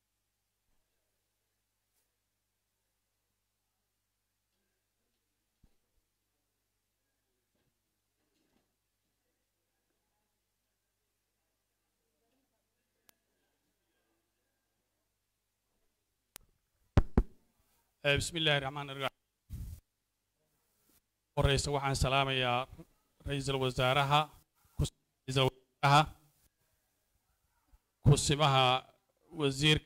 بسم الله الرحمن الرحيم ورئيس وحان سلام يا رئيس الوزراء كسمها وزيرك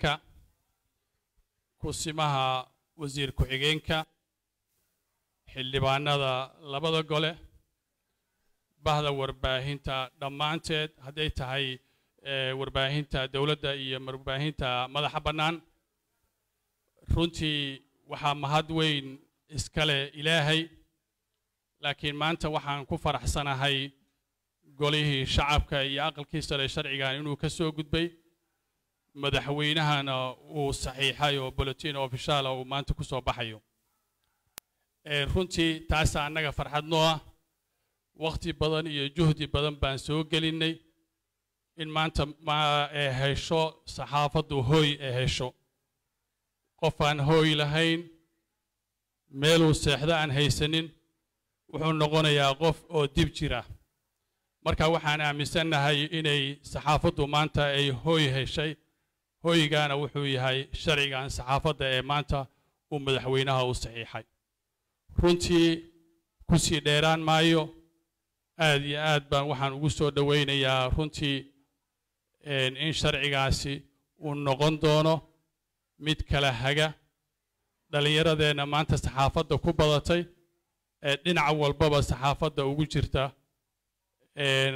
كسمها وزير كحجينك حلبان هذا لبض قله بعد ورباهنتا دمانتد هديت هاي ورباهنتا دولة يا مرباهنتا ماذا حبنان runtii waxaa mahad weyn iskale ilaahay laakiin maanta waxaan ku faraxsanahay golihii shacabka iyo aqalkii sare sharcigan inuu ka soo gudbay madaxweynahana uu saxiixay oo bulletin official uu maanta ku soo baxayo runtii taas annaga farxad noo ah waqti badan iyo juhdi badan baan soo gelinay in maanta ay hesho saxaafaddu hooy ay hesho qof aan hooy lahayn meeluu seexda aan haysanin wuxuu noqonayaa qof oo dib jira marka waxaan aaminsanahay inay saxaafaddu maanta ay hooy heshay hooygaana wuxuu yahay sharcigan saxaafadda ee maanta uu madaxweynaha u saxiixay runtii ku sii dheeraan maayo aad iyo aad baan waxaan ugu soo dhawaynayaa runtii in sharcigaasi uu noqon doono mid kala haga dhalinyaradeenna maanta saxaafadda ku badatay ee dhinac walbaba saxaafadda ugu jirta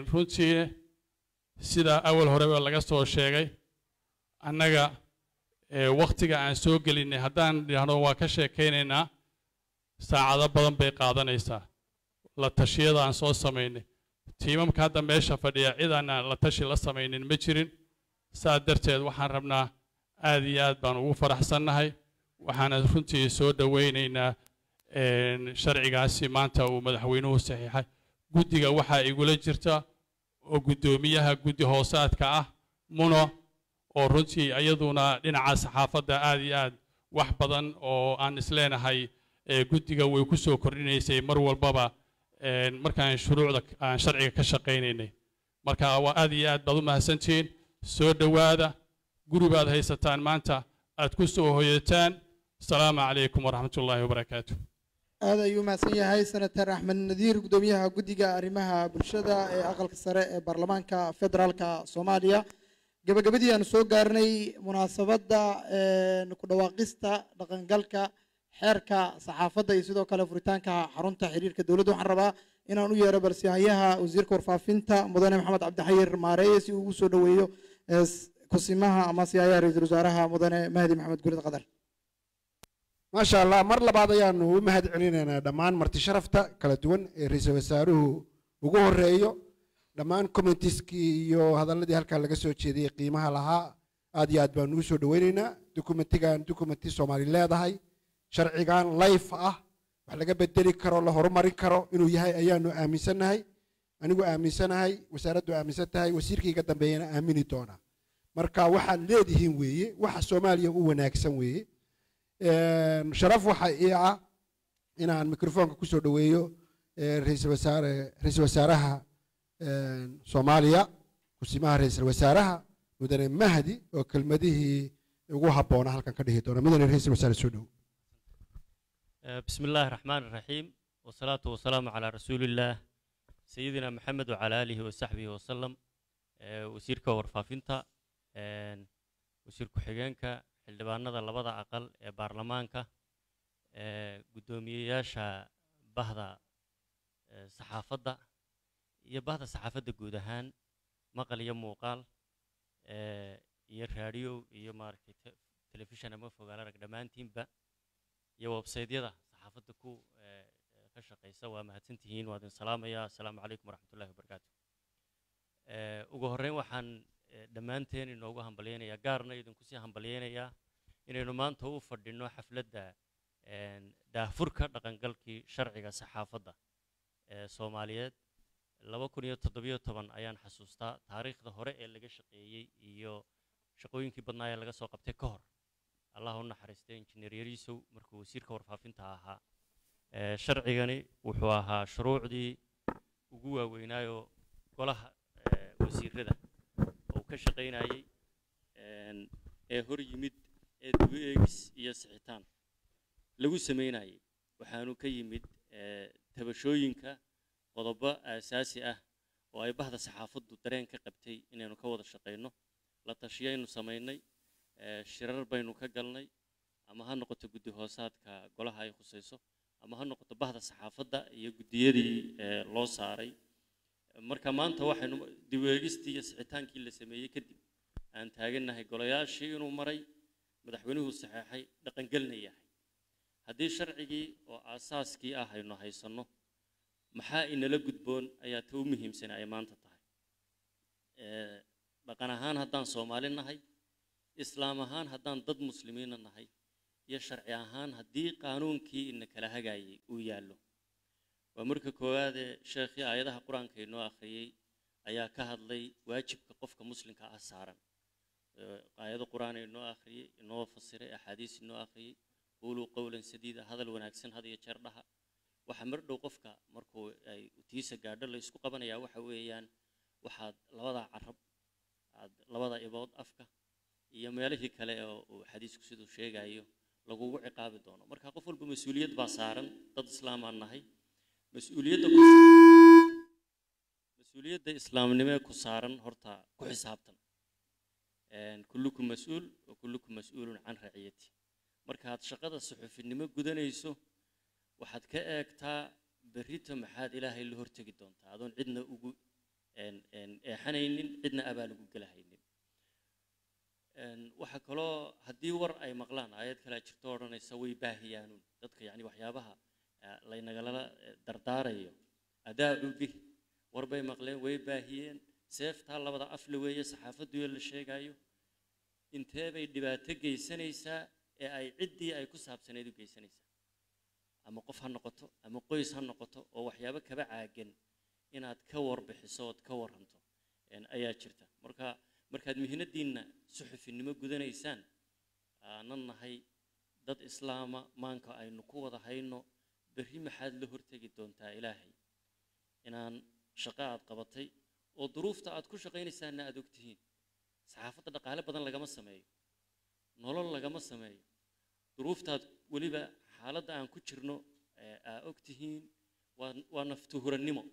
runtii sida awal horeba laga soo sheegay annaga waqtiga aan soo gelinay haddaan idhaahno waa ka sheekaynaynaa saacado badan bay qaadanaysaa la tashiyada aan soo samaynay tiimamka hadda meesha fadhiya cid aan la tashi la samaynin ma jirin saa darteed waxaan rabnaa aad iyo aad baan ugu faraxsannahay waxaana runtii soo dhowaynaynaa sharcigaasi maanta uu madaxweynuhu saxiixay guddiga waxaa igula jirta oo guddoomiyaha guddi hoosaadka ah muno oo runtii iyaduna dhinaca saxaafadda aad iyo aad wax badan oo aan isleenahay guddiga way ku soo kordhinaysay mar walbaba markaan shuruucda aan sharciga ka shaqaynaynay marka waa aad iyo aad baad u mahadsantihiin soo dhowaada guri baad haysataan maanta aad ku soo hoyataan asalaamu calaykum waraxmatullaahi wabarakaatu aad ayuu mahadsan yahay senator axmed nadiir guddoomiyaha guddiga arrimaha bulshada ee aqalka sare ee baarlamaanka federaalka soomaaliya gabagabadii aanu soo gaarnay munaasabadda ku dhawaaqista dhaqangalka xeerka saxaafadda iyo sidoo kale furitaanka xarunta xiriirka dowladda waxaan rabaa inaan u yeero balsihayaha wasiirka warfaafinta mudane maxamed cabdixayir maareeye si uu ugu soo dhoweeyo kusimaha ama sihayaha ra-iisul wasaaraha mudane mahdi maxamed gurid qadar ما شاء الله مر لبعض يعني ومهد علينا دمان مرتي شرفته كلا دوان رئيس وزاره وجوه الرئيو دمان كومنتيسكي يو هذا الذي هلك على جسوا شيء قيمها لها أديات بنوسو دويننا دوكومنتي سومالي لا ده هاي شرعي كان لايف وحلا جاب الدليل كرو الله هرماري كرو إنه يهاي أيانو آميسن هاي أنا جو آميسن هاي وسارده آميسن هاي وسيركي قدام بينا آميني تونا مركا واحد ليدهين وي واحد سومالي هو ناكسن وي شرف وحقيقة إن الميكروفون كوسو دويو رئيس وزراء صوماليا وسماه رئيس الوزراء مدن مهدي وكلمته وجوها بونا هل كان كده هتونا مدن رئيس الوزراء السودو بسم الله الرحمن الرحيم والصلاة والسلام على رسول الله سيدنا محمد وعلى آله وصحبه وسلم وسيرك ورفافنتا وسيرك حجانك xildhibaanada labada aqal ee baarlamaanka guddoomiyeyaasha bahda saxaafadda iyo bahda saxaafadda guud ahaan maqal iyo muuqaal iyo raadiyo iyo maaragtay telefishan ama fogaal arag dhammaantiinba iyo websaydyada saxaafadda ku ka shaqaysa waa mahadsantihiin waa idin salaamayaa asalaamu calaykum waraxmatullaahi wabarakaatu ugu horreyn waxaan dhammaanteen inoogu hambalyaynayaa gaarna idinku sii hambalyaynayaa inaynu maanta u fadhino xafladda daahfurka dhaqangalkii sharciga saxaafadda ee Soomaaliyeed 2017 ayaan xasuustaa taariikhda hore ee laga shaqeeyay iyo shaqooyinkii badnaa ee laga soo qabtay ka hor Allah u naxariistay injineer Yariisow markuu wasiirka warfaafinta ahaa sharcigani wuxuu ahaa shuruucdii ugu waaweynaayo golaha wasiirada oo ka shaqeynayay ee hor yimid ee dib u eegis iyo sixitaan lagu sameynayay waxaanu ka yimid tabashooyinka qodobo aasaasi ah oo ay bahda saxaafaddu dareen ka qabtay inaynu ka wada shaqeyno la tashiyaynu sameynay shirar baynu ka galnay ama ha noqoto guddi hoosaadka golaha ay khusayso ama ha noqoto bahda saxaafadda iyo guddiyadii loo saaray marka maanta waxaynu dib u eegistii iyo sixitaankii la sameeyay kadib aan taaganahay golayaashii inuu maray madaxweynuhu saxeexay dhaqangelna yahay haddii sharcigii oo aasaaskii ah aynu haysanno maxaa inala gudboon ayaa ta u muhiimsan ay maanta tahay dhaqan ahaan haddaan Soomaali nahay islaam ahaan haddaan dad muslimiin nahay iyo sharci ahaan haddii qaanuunkii in kala hagaayay uu yaallo waa marka koowaad sheekhi aayadaha quraanka inoo akhriyay ayaa ka hadlay waajibka qofka muslimka ah saaran aayado quraan inoo akhriyay inoo fasiray axaadiis inoo akhriyay qulu qawlan sadiida hadal wanaagsan had iyo jeer dhaha waxa mar dhow qofka markuu ay utiisa gaadho la isku qabanaya waxa weeyaan waxaad labada carab aad labada ibood afka iyo meelihii kale oo xadiisku sidoo sheegayo lagu ciqaabi doono marka qof walba mas'uuliyad baa saaran dad islaam aan nahay مسؤولية الإسلام نما كسارن هرتا كحسابتن كلكم مسؤول وكلكم مسؤول عن رعيته مركات شقة الصحف نما جدنا يسوع واحد كأكتا بريتم حاد إله اللي هرتك دون تعذون عندنا أن حنين عندنا أبال جوجل هينين waxa kaloo haddii war ay maqlaan ayad kale jirto odhanaysa way baahiyaanuun dadka yacni waxyaabaha laynagala dardaarayo adaa'u bih war bay maqleen way baahiyeen seeftaa labada afle weeye saxaafaddu ee la sheegayo intee bay dhibaato geysanaysaa ee ay ciddii ay ku saabsaneyd u geysanaysaa ama qof ha noqoto ama qoys ha noqoto oo waxyaabo kaba caagan inaad ka warbixiso ood ka waranto ayaa jirta markaad mihnadiinna suxufinimo gudanaysaan aanan nahay dad islaama maanka aynu ku wada hayno berri maxaad la hortegi doontaa ilaahay inaan shaqo aad qabatay oo duruufta aad ku shaqaynaysaanna aad ogtihiin saxaafadda dhaqaale badan lagama sameeyo nolol lagama sameeyo duruuftaad weliba xaaladda aan ku jirno aa ogtihiin waa naftuhurannimo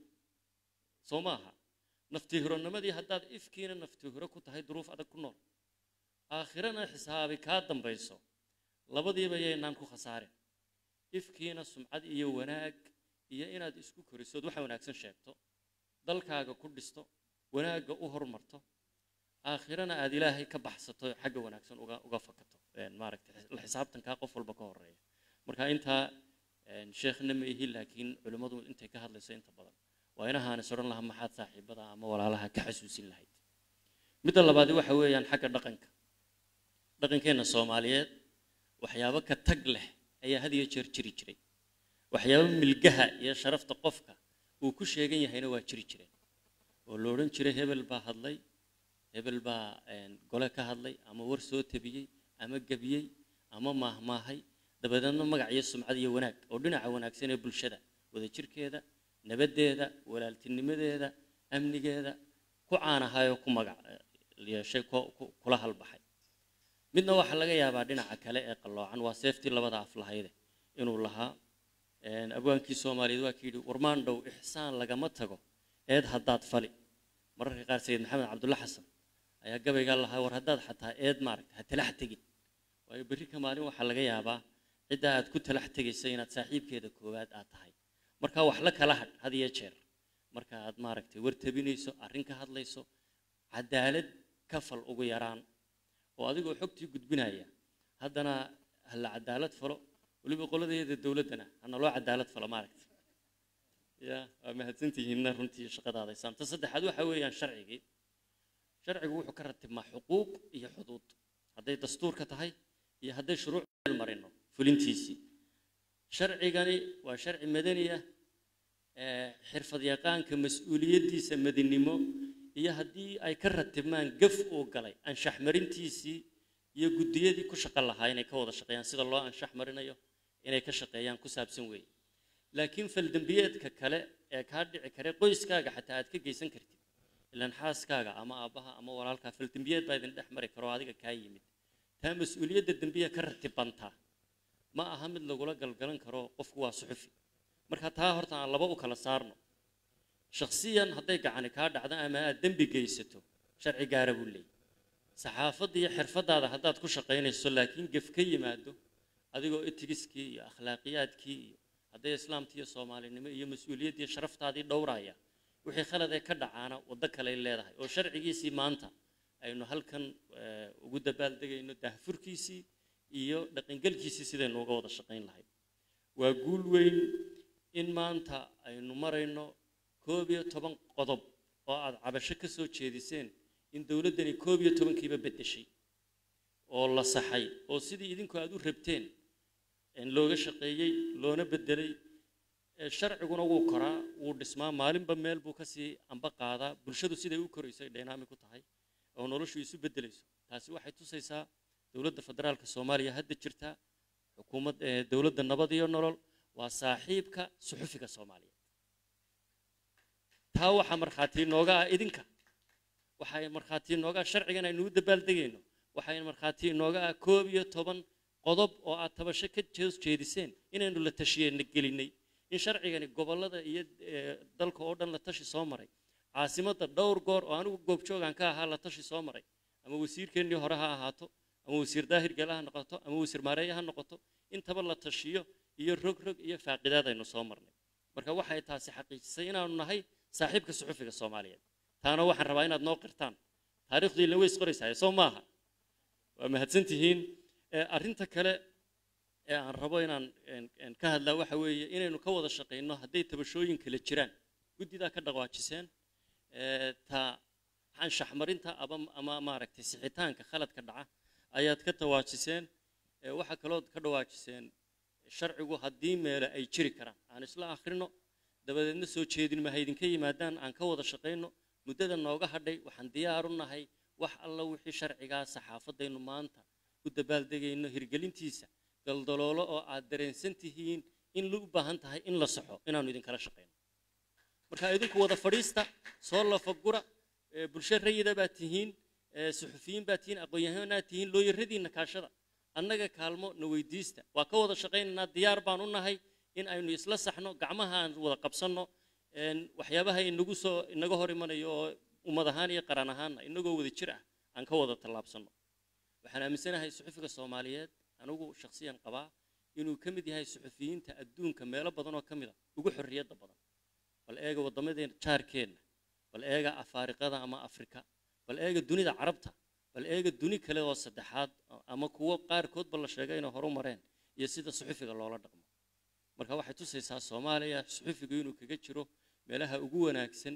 soo maaha naftuhurannimadii haddaad ifkiina naftuhuro ku tahay duruuf adag ku nool aakhirana xisaabi kaa dambayso labadiiba yaynaan ku khasaarin ifkiina sumcad iyo wanaag iyo inaad isku korisood waxa wanaagsan sheegto dalkaaga ku dhisto wanaagga u hormarto aakhirana aad ilaahay ka baxsato xagga wanaagsan uga fakato maaragtay la xisaabtankaa qof walba ka horeeya marka intaa sheekhna ma ihi laakiin culimmadu intay ka hadlayso inta badan waa inahaan is odhan lahaa maxaad saaxiibada ama walaalaha ka xasuusin lahayd midda labaad waxa weeyaan xagga dhaqankeenna Soomaaliyeed waxyaabo ka tag leh ayaa had iyo jeer jiri jiray waxyaabo milgaha iyo sharafta qofka uu ku sheegan yahayna waa jiri jireen oo la odhan jiray hebel baa hadlay hebel baa gole ka hadlay ama war soo tabiyey ama gabiyey ama maahmaahay dabadeedna magac iyo sumcad iyo wanaag oo dhinaca wanaagsan ee bulshada wada jirkeeda nabadeeda walaaltinimadeeda amnigeeda ku caanahayo ku magac yeeshay kula halbaxay midna waxa laga yaabaa dhinaca kale ee qalloocan waa seeftii labada af lahayde inuu lahaa abwaankii Soomaaliyeed waa kii warmaan dhow ihsaan lagama tago eed haddaad fali mararka qaar sayid maxamed cabdulla xasan ayaa gabayga lahaa war haddaad xataa eed maaragtay ha talax tegin waayo berri ka maalin waxaa laga yaabaa cidda aad ku talax tegaysa inaad saaxiibkeeda koowaad aad tahay marka wax la kala hadh had iyo jeer marka aad maaragtay war tabinayso arrin ka hadlayso cadaalad ka fal ugu yaraan oo adigoo xogtii gudbinaya haddana hala cadaalad falo waliba qoladeeda dawladana hana loo cadaalad falo maaragtay ma hadsantihiinna runtii shaqadaada saamta saddexaad waxa weeyaan sharcigu wuxuu ka ratibmaa xuquuq iyo xuduud hadday dastuurka tahay iyo hadday shuruuc marino fulintiisii sharcigani waa sharci madani ah xirfad yaqaanka mas'uuliyadiisa madinimo iyo haddii ay ka ratibmaan gaf uu galay anshax marintiisii iyo gudiyadii ku shaqo lahaa inay ka wada shaqeeyaan sida loo anshax marinayo inay ka shaqeeyaan ku saabsan weey laakiin fal dambiyeedka kale ee ka dhici kare qoyskaaga xataa aad ka geysan kartid ilaan xaaskaaga ama aabaha ama walaalka fal dambiyeed baa idin dhex mari karo adiga ka yimid taa mas'uuliyadda dambiye ka ratibanta ma aha mid lagula galgalan karo qofku waa suxufi marka taa horta aan laba u kala saarno shakhsiyan hadday gacani ka dhacdo ama aad dambi geysato sharci gaar ah buu leeyahay saxaafadda iyo xirfadaada haddaad ku shaqaynayso laakiin gaf ka yimaado adigoo etigiskii iyo akhlaaqiyaadkii iyo hadday islaamtii iyo soomaalinimo iyo mas'uuliyaddii iyo sharaftaadii dhowraya wixii khalad ee ka dhacaana waddo kale ay leedahay oo sharcigiisii maanta aynu halkan ugu dabaaldegayno daahfurkiisii iyo dhaqangalkiisii sidaynu uga wada shaqayn lahayd waa guul weyn in maanta aynu marayno 11 qodob oo aad cabasho ka soo jeediseen in dawladdani 11kiiba bedeshay oo la saxay oo sidii idinku aad u rabteen in looga shaqeeyay loona bedelay sharciguna wuu koraa wuu dhismaa maalinba meel buu ka sii amba qaadaa bulshadu siday u koraysay dynamic u tahay oo noloshu isu bedelayso taasi waxay tusaysaa dawladda federaalka Soomaaliya hadda jirta xukuumad dawladda nabad iyo nolol waa saaxiibka suxufiga Soomaaliyeed taa waxa marxaati nooga idinka waxay marxaati nooga sharcigan aynu u dabaaldegayno waxay marxaati nooga 11 qodob oo aad tabasho ka jeediseen inaynu la tashiyeen gelinay in sharcigani gobolada iyo dalka oo dhan la tashi soo maray caasimada dhowr goor oo anigu goobjoogan ka ahaa la tashi soo maray ama wasiirkeennii hore ha ahaato ama wasiir daahir galaha noqoto ama wasiir maareeya ha noqoto intaba la tashiyo iyo rog iyo faaqidaad aynu soo marnay marka waxay taasi xaqiijisay inaanu nahay saaxiibka suxufiga Soomaaliyeed taana waxaan rabaa inaad noo qirtaan taariikhdu ilaa way isqoraysaa soo maaha waa mahadsantihiin arrinta kale ee aan rabo inaan ka hadlaa waxa weeye inaynu ka wada shaqeyno hadday tabashooyin kale jiraan guddidaa ka dhawaajiseen ta anshax marinta ama maaragtay sixitaanka khaladka dhaca ayaad ka tawaajiseen waxa kaloo ka dhawaajiseen sharcigu haddii meele ay jiri karaan aan isla akhrino dabadeedna soo jeedin ma haydinka yimaadaan aan ka wada shaqeyno muddada nooga hadhay waxaan diyaar u nahay wax alla wixii sharcigaa saxaafadaynu maanta u dabaaldegayno hirgelintiisa galdaloolo oo aad dareensan tihiin in loo baahan tahay in la saxo inaanu idinkala shaqeyno marka idinku wada fadhiista soo lafagura bulshada rayida baa tihiin suxufiyiin baa tihiin aqoon-yahanaa tihiin looyaradiinna kaashada annaga kaalmo na weydiista waa ka wada shaqaynaynaa diyaar baan u nahay in aynu isla saxno gacmaha aan wada qabsanno waxyaabaha inaga hor imanayo oo ummad ahaan iyo qaran ahaanna inagoo wada jir ah aan ka wada tallaabsanno waxaan aaminsanahay suxufiga soomaaliyeed anigu shakhsiyan qabaa inuu ka mid yahay suxufiyiinta adduunka meelo badan oo ka mid a ugu xorriyadda badan bal eega wadamadeena jaarkeenna bal eega afaariqada ama afrika bal eega dunida carabta bal eega duni kale oo saddexaad ama kuwo qaarkoodba la sheegay inay horu mareen iyo sida suxufiga loola dhaqmo marka waxay tusaysaa soomaaliya suxufigu inuu kaga jiro meelaha ugu wanaagsan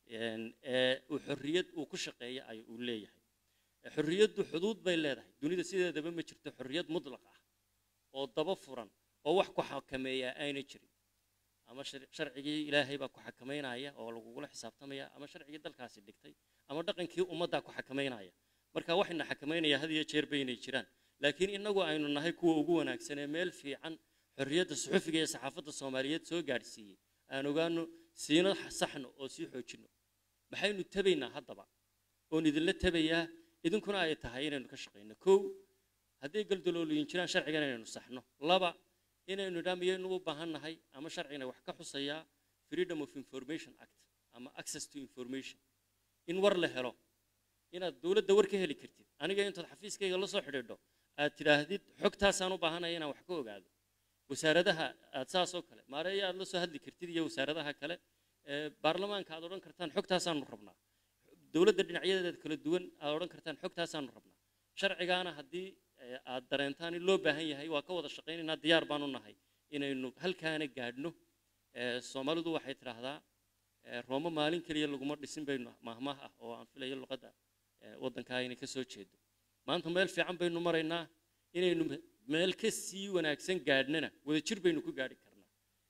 ee uu xorriyad uu ku shaqeeyo ay uu leeyahay xorriyaddu xuduud bay leedahay dunida sideedaba ma jirto xorriyad mutlaq ah oo daba furan oo wax ku xakameeya ayna jirin ama sharcigii ilaahay baa ku xakameynaya oo lagugula xisaabtamaya ama sharcigii dalkaasi dhigtay ama dhaqankii ummadda ku xakameynaya marka waxayna xakameynaya had iyo jeer baynay jiraan laakiin inagu aynu nahay kuwa ugu wanaagsan ee meel fiican xorriyadda suxufiga ee saxaafadda Soomaaliyeed soo gaarsiiyay aan ogaano siino saxno oo sii xoojino maxaynu tabaynaa haddaba oo idinla tabayaa idinkuna ay tahay inaynu ka shaqeyno kow haddii galdaloolooyin jiraan sharcigan inaynu saxno laba inaynu dhaamiyaynu u baahannahay ama sharcina wax ka xusaya Freedom of Information Act ama Access to Information in war la helo inaad dawladda war ka heli kartid aniga intaad xafiiskayga la soo xidhiidho aad tidhaahdid xogtaasaan u baahanahay inaan wax ka ogaado wasaaradaha aad saas oo kale maareeya aad la soo hadli kartid iyo wasaaradaha kale baarlamaanka aad odhan kartaan xogtaasaanu rabnaa dawladda dhinacyadeeda kala duwan aad odhan kartaan xogtaasaanu rabnaa sharcigaana haddii aad dareentaan in loo baahan yahay waa ka wada shaqaynaynaa diyaar baan u nahay inaynu halkaana gaadhno Soomaalidu waxay tiraahdaa Roomo maalin kaliya laguma dhisin baynu mahmaah ah oo aan filayo luqadda waddanka inay ka soo jeedo maanta meel fiican baynu maraynaa inaynu meel ka sii wanaagsan gaadhnana wada jir baynu ku gaadhi karnaa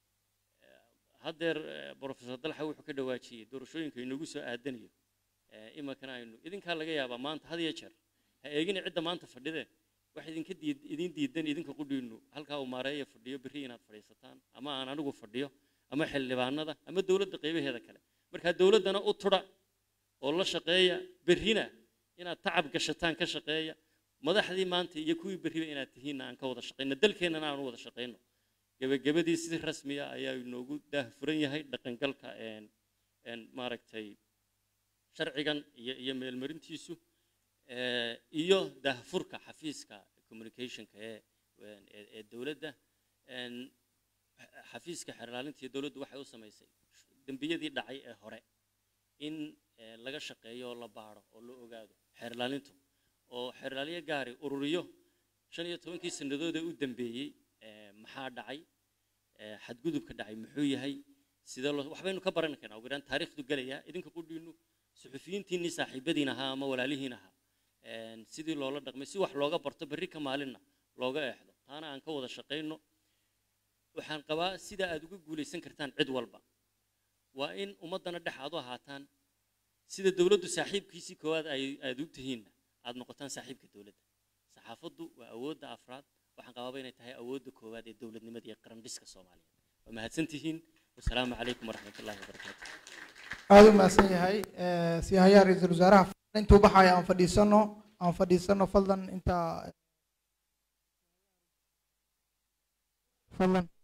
haddeer professor Dalxa wuxuu ka dhawaajiyay doorashooyinka inagu soo aadanayo imankana aynu idinkaa laga yaabaa maanta had iyo jeer ha eegina cidda maanta fadhidee wax idin diidan idinka qudhiinu halkaa uu maareeya fadhiyo berri inaad fadhiisataan ama aan anigu fadhiyo ama xildhibaanada ama dawladda qaybaheeda kale marka dawladdana u tudha oo la shaqeeya berrina inaad tacab gashataan ka shaqeeya madaxdii maanta iyo kuwii berriba inaad tihiin aan ka wada shaqeyno dalkeennana aan wada shaqeyno gabagabadii si rasmi ah ayaa inoogu daahfuran yahay dhaqangalka maaragtay sharcigan iyo meelmarintiisu iyo daahfurka xafiiska communicationka ee dawladda xafiiska xeerlaalinta iyo dawladdu waxay u samaysay dambiyadii dhacay ee hore in laga shaqeeyo oo la baaro oo la ogaado xeerlaalintu oo xeerlaaliye gaari ururiyo 15 sanadood ee u dambeeyay maxaa dhacay xadgudubka dhacay muxuu yahay sida waxbaynu ka baran karnaa ugu yaraan taariikhdu galaya idinka qudhiinu suxufiyiintiinii saaxiibadiina ahaa ama walaalihiina ahaa sidii loola dhaqmay si wax looga barto berri ka maalinna looga eexdo taana aan ka wada shaqeyno waxaan qabaa sida aad ugu guuleysan kartaan cid walba waa in ummadana dhex aad u ahaataan sida dawladdu saaxiibkiisii koowaad aad u tihiinna aad noqotaan saaxiibka dawladda saxaafaddu waa awoodda afraad waxaan qabaa inay tahay awoodda koowaad ee dawladnimada iyo qaran dhiska Soomaaliyeed waa mahadsantihiin wassalaamu calaykum waraxmatullaahi wabarakaatuh aad u mahadsan yahay siyaaya ra'iisul wasaaraha intuu baxaya aan fadhiisano fadlan inta fadlan